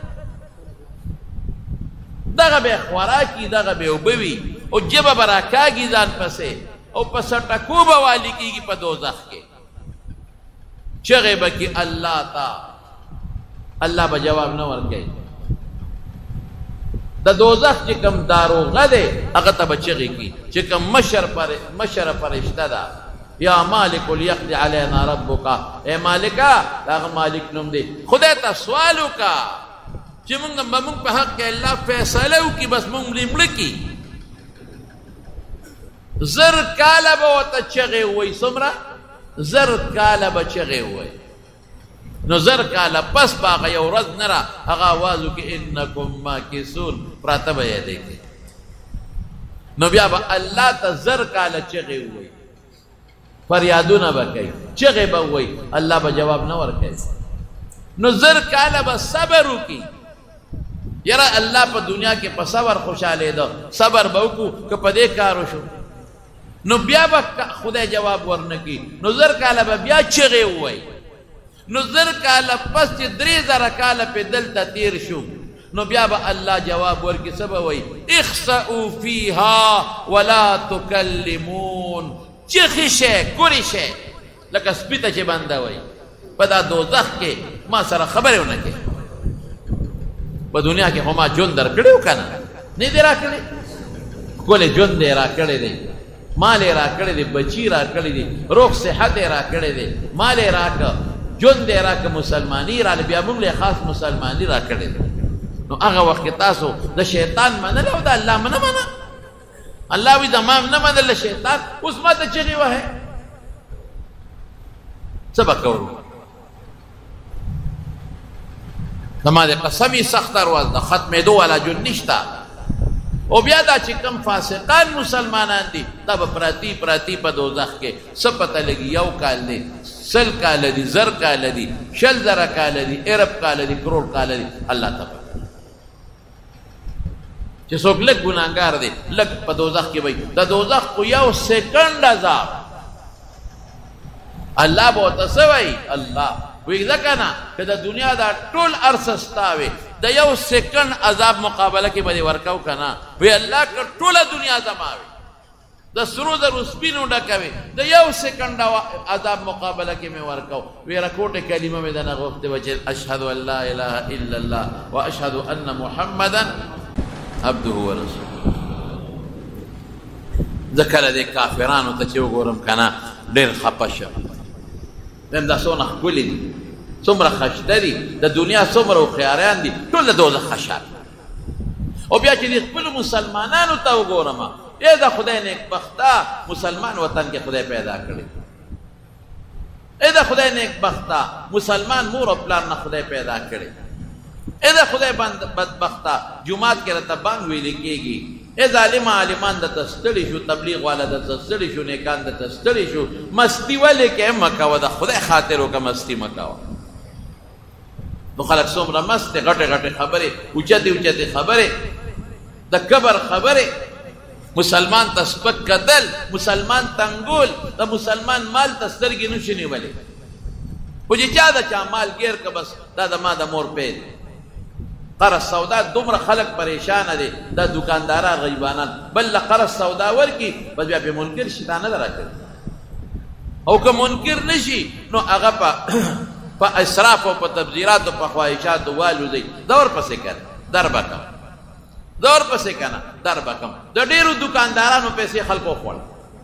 دغه به خوراکي دغه به اوبه وي او ژبه به راکاږي ځان پسې او په سټکو به والي کېږي په دوزخ کې چغې به کې الله ته الله به جواب نه ورکوي د دوزخ چې کوم داروغه دی هغه ته به چغې کړي چې کوم مشره فرشته ده یا مالک لیقضي علینا ربک ای مالکه د هغه مالک نوم دی خدای ته سوال وکړه چې مونږ به مونږ په حق کې الله فیصله وکړي بس مونږ مړه کړي زر کاله به ورته چغې ووایي څومره زر کاله به چغې ووایي نو زر کاله پس به هغه یو ورځ نه را هغه آواز وکړي انکم ماکثون پراته به یې دی نو بیا به الله ته زر کاله چغې ووایي فریادونه به کوي چغې به ووایي الله به جواب نه ورکوي نو زر کاله به صبر وکړي یاره الله په دنیا کې په صبر خوشحاله ده صبر به وکړو که په دې کار وشو نو بیا به خدای جواب ورنکړي نو زر کاله به بیا چغې ووایي نو زر کاله پس چې درې زره کاله پې دلته تیر شو نو بیا به الله جواب ورکړي څه به وایي اخسئوا فیها ولا تکلمون چغې شئ کورې شئ لکه سپي ته چې بنده وایي په دا دوزخ کې ما سره خبرې ونه کړې په دنیا کې خو ما ژوند در کړی و که نه نه دې را کړی ښکلی ژوند یې را کړی دی مال یې را کړی دی بچي را کړی دی روغ صحت یې را کړی دی مال یې راکړه ژوند یې راکړه مسلماني یې راله بیا موږ له خاص مسلماني را کړی دی نو هغه وخت کې تاسو د شیطان منل او د الله نه منه الله وایي زما نه منل شیطان اوس ما ته چغې وهې څه به کوو زما د قسمې سخت ارواز د ختمېدو والا ژوند نشته او بیا دا چې کوم فاسقان مسلمانان دي دا به پراتی پراتی په دوزخ کې څه پته لګي یو کال دی سل کاله دي زر کاله دي شل زره کاله دي ارب کاله دي کروڑ کاله دي الله ته پته چې څوک لږ ګناهګار دی لږ په دوزخ کې وایي د دوزخ خو یو سیکنډ عذاب الله به ورته څه وایي الله وی ځکه نه که د دنیا دا ټول ارڅه ستا وي د یو سیکنډ عذاب مقابله کې به دې ورکو که نه وی الله که ټوله دنیا زما وي د سرو زرو سپینو ډکه وي د یو سیکنډ عذاب مقابله کې مې ورکو وی رکوټې کلمه مې دنه غوښتې وه چې اشهد ان لا اله الا الله و اشهد ان محمدا عبده ورسوله زه کله دې کافرانو ته چې وګورم که نه ډېر خفه شم دیم دا څونه ښکلي دي څومره خشته دي د دنیا څومره هوښیاران دي ټول د دوزخ خشان او بیا چې د خپلو مسلمانانو ته وګورم ای د خدای نیکبخته مسلمان وطن کې خدای پیدا کړی ای د خدای نیکبخته مسلمان مور او پلار نه خدای پیدا کړی ای د خدای بدبخته جومات کې راته بانګ ویلې کېږي ای ظالم عالمان درته ستړي شو تبلیغ والا درته ستړي شو نیکان درته ستړي شو مستي ولې کې مه کوه د خدای خاطر وکړه مستي مه کوه نو خلک څومره مست دي غټې غټې خبرې اوچتې اوچتې خبرې د کبر خبرې مسلمان ته سپک کتل مسلمان تنګول د مسلمان مال ته سترګې نشي نیولی خو چې چا د چا مال ګیر که بس دا د ما د مور پی دی قرض سودا دومره خلک پریشانه دي دا دکانداران غریبانان بل له قرض سودا ورکړي بس بیا پې منکر شي دا نه ده راکړي او که منکر نه شي نو هغه په په اسراف او په تبذیراتو په خواهشاتو والوځي دا ورپسې کوي در به کم دا ورپسې که نه در به کم د ډېرو دکاندارانو پیسې خلکو وخوړل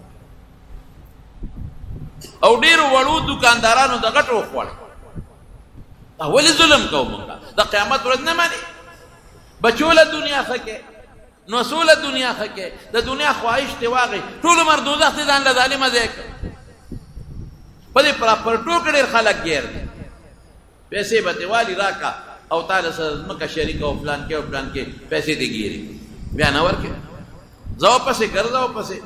او ډېرو وړو دکاندارانو د غټو وخوړل ولې ظلم کوو موږ د قیامت ورځ نه منې بچو له دنیا ښه کې نوسو له دنیا ښه کې د دنیا خواهش دې واغې ټول عمر دوزخ دې ځان له ظالمه ځای کړ په دې پراپرټو کې ډېر خلک ګیر دي پیسې به دې والي راکړه او تعالی سره ځمکه شریکه او پلان کې او پلان کې پیسې دې ګیري بیا نه ورکې زو پسې ګرځه او پسې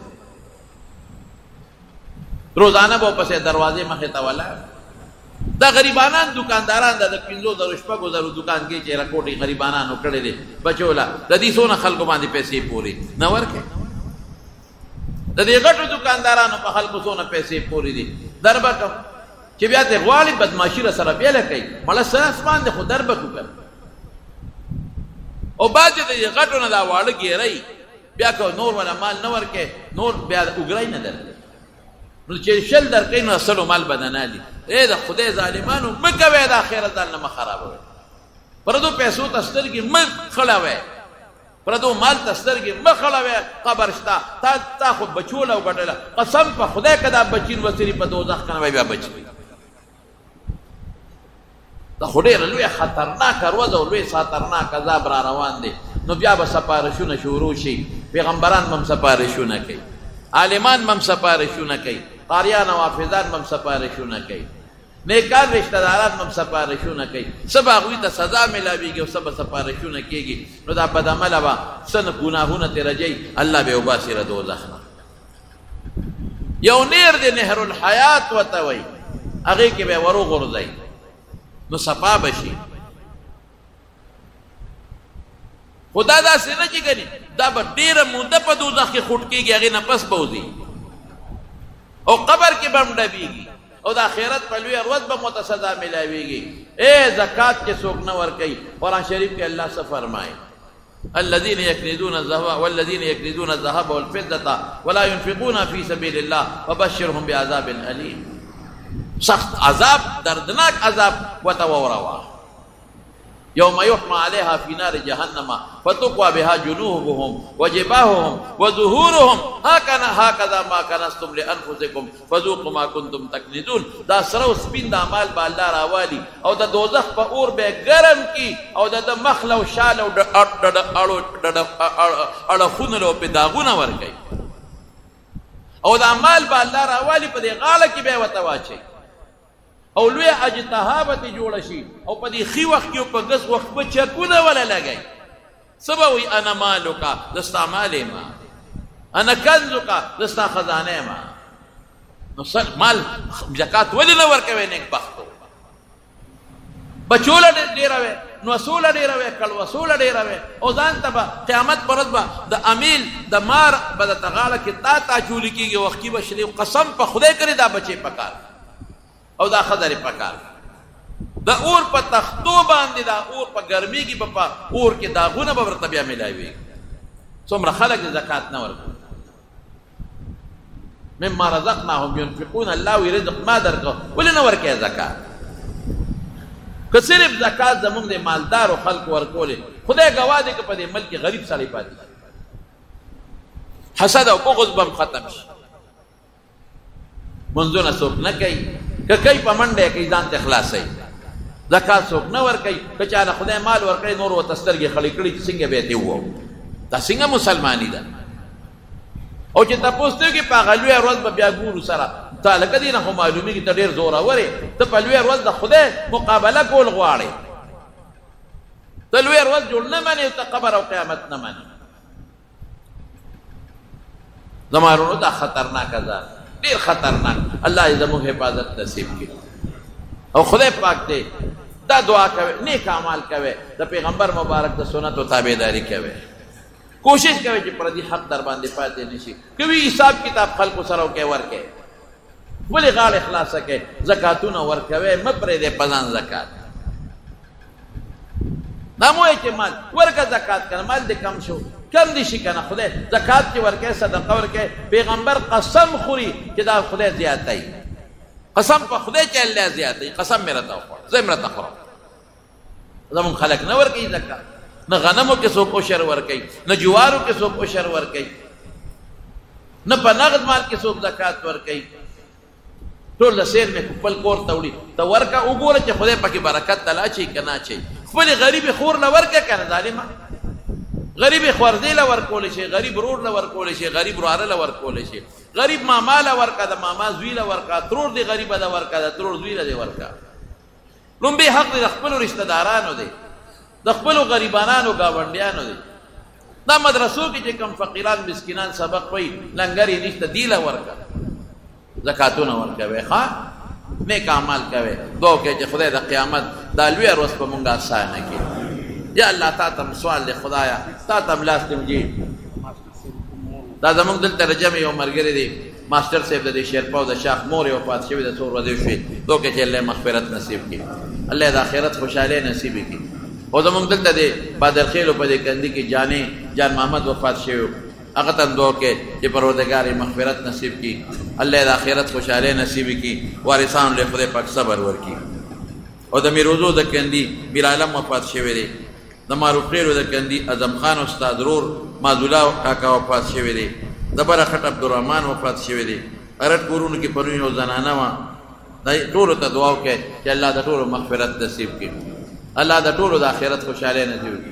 روزانه به پسې دروازې مخې ته ولاړ دا غریبانان دکانداران دا د پنځو زرو شپږو زرو دکان کې چې راکوټي غریبانانو کړی دی بچو له د دې څونه خلکو باندې پیسې پورې نه ورکې د دې غټو دکاندارانو په خلکو څونه پیسې پورې دي در به کوم چې بیا ته غواړي بدماشي را سره بیله کوي مړه سره اسمان دی خو در به کوکړ او بعد د دې غټو نه دا واړه ګیرئ بیا که نور ولا مال نه ورکې نور بیا اوګرئ نه درکوي نو چې شل درکوي نو اصلو مال بدنه دي ای د خدای ظالمانو مه کوئ د آخرت ځان نه مه خرابوئ پردو پیسو ته سترګې مه خړوئ پردو مال ته سترګې مه خړوئ قبر شته تا تا خو بچوله او ګټله قسم په خدای که دا بچین وسري په دوزخ که نه وی بیا بچوي دا خو ډېره لویه خطرناکه ورځ او لوی خطرناک عذاب را روان دی نو بیا به سپارشونه شروع شي پیغمبران به هم سپارشونه کوي عالمان به هم سپارشونه کوي قاریان او حافظان به هم سپارشونه کوي نیکان رشتہ داران به هم سپارشونه کوي څه به هغوی ته سزا میلاویږي او څه به سپارشونه کېږي نو دا بدعمله به څه نه ګناهونه ترې رجوي الله به یې وباسي له دوزخ نه یو نیر دی نهر الحیات ورته وایي هغې کې به یې وروغورځئ نو صفا بشي خدا داسې نه چې ګنې دا به ډېره موده په دوزخ کې خوټ کېږي هغې نه پس به وځي او قبر کې به هم ډبېږي او د آخرت په لویه ورځ به مو ته سزا میلاویږي ای زکات چې څوک نه ورکوي قرآن شریف کې الله څه فرمایي الذين يكنزون الذهب والذين يكنزون الذهب والفضة ولا ينفقون في سبيل الله وبشرهم بعذاب أليم سخت عذاب دردناک عذاب وتوروا يوم يحمى عليها في نار جهنم فتقوى بها جنوبهم وجباههم وظهورهم هكذا هكذا ما كنزتم لانفسكم فذوقوا ما كنتم تكنزون دا سرو سپین دا مال با الله راوالی او دا دوزخ په اور به گرم کی او دا مخل او شال او اړو اړو خونلو په داغونه ورګي او دا مال با الله راوالی په دې غاله کې به وته واچي او لوی اجتهابت جوړ شي او په دې خي وخت کې په غس وخت په چکونه ولا لګي سبوي انا مالک دستا مال ما انا کنزک دستا خزانه ما نو سر مال زکات ولې نه ورکوي نیک بختو بچول ډیر وي نو اصول ډیر وي کل وصول ډیر وي او ځان ته قیامت پر ورځ د امیل د مار بد تغاله کې تا تا چول کېږي وخت کې بشری قسم په خدای کړی دا بچي پکار او دا خضر پکار دا اور په تختو باندې دا اور په ګرمي کې په اور کې داغونه به ورته بیا ملاوي څومره خلک زکات نه ورکوي مما رزقناهم ينفقون الله رزق ما درکو ولې نه ورکوي زکات که صرف زکات زمونږ د مالدارو خلکو ورکولې خدای ګواه دی که په دې ملک غریب سړی پاتې حسد او بغض به ختم شي منځونه څوک نه کوي که کوي په منډه کوي ځان ته خلاصوي زکات څوک نه ورکوي که چاله خدای مال ورکړی نور ورته سترګې خړې کړي چې څنګه به یې ووایو دا څنګه مسلماني ده او چې تپوس ته کې په هغه لویه ورځ به بیا ګورو سره تا لکه دې نه خو معلومېږي ته ډېر زوراور یې ته په لویه ورځ د خدای مقابله کول غواړې ته لویه ورځ جوړ نه منې ته قبر او قیامت نه منې زما ورونو دا خطرناکه ځای ډېر خطرناک الله یې زموږ حفاظت نصیب کړي او خدای پاک دی دا دعا کوي نیک اعمال کوي د پیغمبر مبارک د سنتو تابعداري کوي کوشش کوي چې پردي حق در باندې پاتې نشي کوي حساب کتاب خلکو سره وکړي ورکړي ولې غاړه خلاصه کوي زکاتونه ورکوي مه پرېږدئ په ځان زکات دا مو چې مال ورکه زکات کنه مال دې کم شو کم دي شي کنه خدای زکات کې ورکه صدقه ورکه پیغمبر قسم خوري چې دا خدای زیاتای قسم په خدای چې الله زیاتای قسم مې راته وخوړ زه مې راته خورم زمون خلک نه ورکوي زکات نه غنمو کې څوک عشر ورکوي نه جوارو کې څوک عشر ورکوي نه په نغد مال کې څوک زکات ورکوي ټول د سیر مې خپل کور ته وړي ته ورکه وګوره چې خدای پکې برکت تلا اچوي که نه اچوي خپلې غریبې خور له ورکه که نه ظالمه غریب خوردې له ورکولی شي غریب رور له ورکولی شي غریب راره له ورکولی شي غریب ماما له ورکه د ماما زوی له ورکه ترور دې غریبه ده ورکه د ترور زوی له دې ورکه لومبې حق دی د خپلو رشته دارانو دی د خپلو غریبانانو ګاونډیانو دی دا مدرسو کې چې کوم فقیران مسکینان سبق وایي لنګر یې نشته دی له ورکه زکاتونه ورکوئ ښه نیک اعمال کوئ دعا وکړئ چې خدای د قیامت دا لویه ورځ په مونږ اسانه کړي یا الله تا ته سوال دی خدایا تا ته هم لاس نیمجي دا زمونږ دلته رجم یو ملګری دی ماسټر صاحب د دې شیرپا او د شاخ مور یې وفات شوي د څو ورځې شوې دعا وکړئ چې الله مغفرت نصیب کړي الله د آخرت خوشحالۍ نصیب کړي او زمونږ دلته دی بادرخیلو په دې کندي کې جانې جان محمد وفات شوی هغه ته هم دعا وکړئ چې پروردګار یې مغفرت نصیب کړي الله د آخرت خوشحالۍ نصیب کړي وارثانو له خدای پاک صبر ورکړي او د میروزو د کندي میر عالم وفات شوی دی د معروف خیلو د کندي اعظم خان استاد رور مازولا کاکا وفات شوی دی د بره خټ عبدالرحمن وفات شوی دی ارټ کورونو کې پرون یو زنانه وه دا ټولو ته دعا وکړئ چې الله د ټولو مغفرت نصیب کړي الله د ټولو د آخرت خوشحالۍ نصیب کړي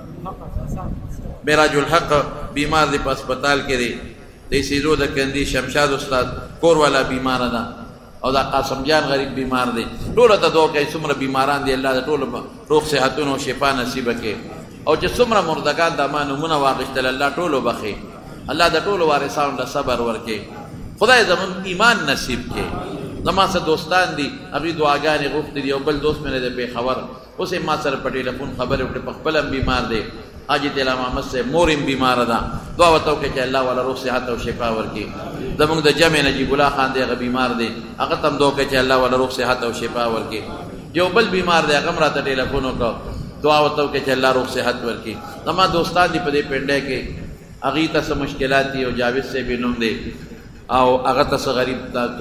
معراج الحق بیمار دی په اسپتال کې دی د سیزو د کندي شمشاد استاد کور والا بیماره ده او دا قاسم جان غریب بیمار دی ټولو ته دعا کوي څومره بیماران دي الله د ټولو روغ صحتونو او شفا نصیبه کړي او چې څومره مردگان د ما نومونه واخیستل الله ټولو بخي الله د ټولو وارثانو له صبر ورکړي خدای زمون ایمان نصیب کړي زما سره دوستان دي هغوی دعاګانې غوښتې دي او بل دوست مې دی پېښور اوس یې ما سره په ټېلیفون خبرې وکړې په خپله هم بیمار دی حاجي تیلا محمد صاحب مور هم بیماره ده دعا ورته وکړئ چې الله والا روغ صحت او شفا ورکړي زموږ د جمع نجیب الله خان دی هغه بیمار دی هغه ته هم دعا وکړئ چې الله والا روغ صحت او شفا ورکړي یو بل بیمار دی هغه هم راته ټېلیفون وکړه دعا ورته وکړئ چې الله روغ صحت ورکړي زما دوستان دي په دې پنډۍ کې هغوی ته څه مشکلات دي او جاوید صاحب یې نوم دی او هغه ته څه غریب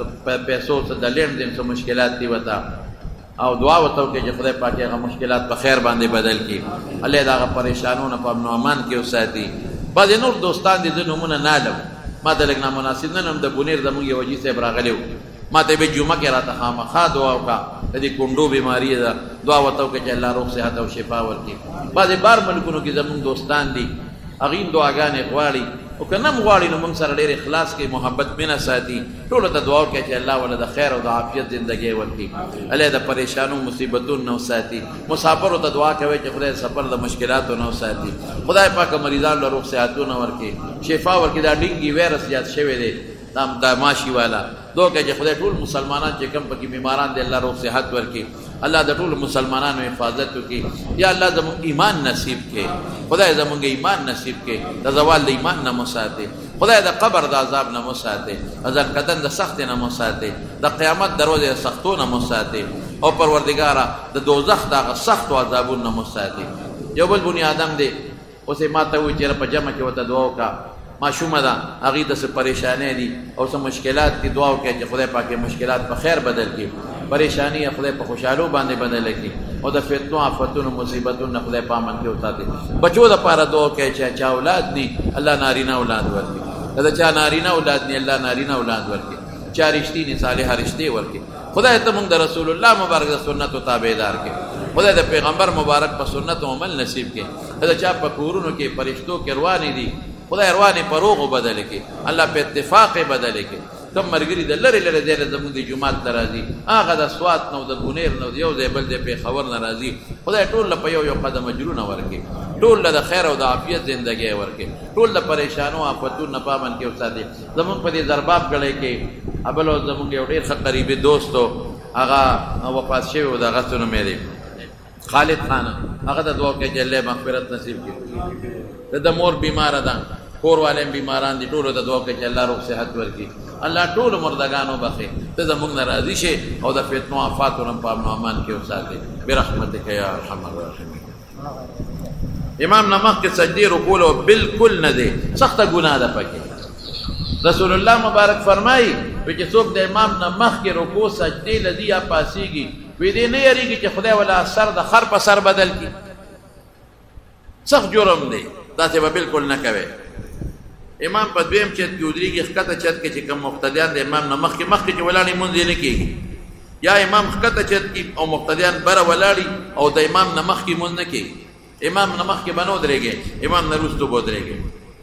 پیسو څه د لین دین څه مشکلات دي ورته او دعا ورته وکړئ چې خدای پاک هغه مشکلات په خیر باندې بدل کړي الله د هغه پریشانونه په امن و امان کې وساتي بعضې نور دوستان دي زه نومونه نه علم ما ته لږ نامناسب نن هم د بونیر زموږ یو حاجي صاحب راغلی و ما ته به جمعه کې راته خامخا دعا وکړه د دې کونډو بیماري ده دعا ورته وکړئ چې الله روغ صحت او شفا ورکړي بعضې بار ملکونو کې زموږ دوستان دي هغوی هم دعاګانې غواړي او که نه هم غواړي نو موږ سره ډېر اخلاص کوي محبت مینه ساتي ټولو ته دعا وکړئ چې الله والا د خیر او د عافیت زندګۍ ورکړي الله د پریشانو مصیبتونو نه وساتي مسافرو ته دعا کوئ چې خدای سفر د مشکلاتو نه وساتي خدای پاک مریضانو له روغ صحتونه ورکړي شفا ورکړي دا ډینګي ویرس زیات شوی دی دا ماشي والا دعا کوئ چې خدای ټول مسلمانان چې کوم پکې بیماران دي الله روغ صحت ورکړي الله د ټولو مسلمانانو حفاظت وکړي یا الله زموږ ایمان نصیب کړي خدای زموږ ایمان نصیب کړي د زوال د ایمان نه مو ساتي خدای د قبر د عذاب نه مو ساتي ازل قدن د سختۍ نه مو ساتي د قیامت دروازې د سختو نه مو ساتي او پروردګاره د دوزخ د هغه سختو عذابونو نه مو ساتي یو بل بني آدم دی اوس یې ما ته ووایي چې په جمع کې ورته دعا وکړه ماشومه ده هغې ته څه پریشانۍ دي او څه مشکلات دي دعا وکړئ چې خدای پاک مشکلات په خیر بدل کړي پریشانی خدای په خوشحالو باندې بدل کړي او د فتنو آفتونو مصیبتونو خدای په امن کې وساتي بچو دپاره دعا وکړئ چې چا اولاد دي الله نارینه اولاد ورکړي د چا نارینه اولاد دي الله نارینه اولاد ورکړي چا رښتینې صالحه رشتې ورکړي خدای ته موږ د رسول الله مبارک د سنتو تابعدار کړي خدای د پیغمبر مبارک په سنتو عمل نصیب کړي د چا په کورونو کې فرشتو کې روانې دي خدای روانې په روغو بدل کړي الله په اتفاق بدل کړي کم ملګري د لرې لرې ځای نه زموږ د جومات ته راځي هغه د سوات نه او د بونیر نه یو ځای بل ځای پېښور نه راځي خدای ټول له په یو یو قدم اجرونه ورکړي ټول له د خیر او د عافیت زندګۍ ورکړي ټول د پریشانو آفتونو نه په امن کې وساتي زموږ په دې زرباب کلی کې بل زموږ یو ډېر ښه قریبي دوست و هغه وفات شوی و د هغه څه نوم یې دی خالد خان هغه ته دعا وکړئ چې الله مغفرت نصیب کړي د ده مور بیماره ده کور والے بیماران دي ټولو ته دعا وکړئ چې الله روغ صحت ورکړي الله ټولو مردگانو بخي ته زموږ نه راضي شي او د فتنو آفاتو نه په امن و امان کې وساتي برحمتک یا ارحم الراحمین امام نه مخکې سجدې رکول بالکل نه دی سخته ګناه ده پکې رسول الله مبارک فرمایي چې څوک د امام نه مخکې رکوع سجدې لدي یا پاسېږي وی دې نه یریږي چې خدای ولا سر د خر په سر بدل کړي سخت جرم دی داسې به بالکل نه کوي امام په دویم چت کې ودرېږي ښکته چت کې چې کوم مقتدیان د امام نه مخکې مخکې چې ولاړې لمونځ یې نه کېږي یا امام ښکته چت کې او مقتدیان بره ولاړي او د امام نه مخکې لمونځ نه کېږي امام نه مخکې به نه ودرېږي امام نه وروسته به ودرېږي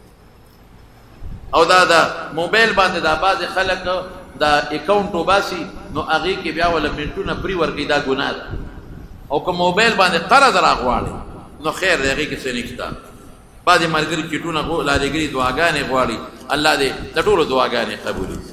او دا د موبایل باندې دا بعضې خلک دا اکاونټ وباسي نو هغې کې بیا وله منټونه پرې ورکوي دا ګناه ده او که موبایل باندې قرض راغواړي نو خیر دی هغې کې څه نشته بعضې ملګري چټونه لاریګري دعاګانې غواړي الله دې د ټولو دعاګانې قبولي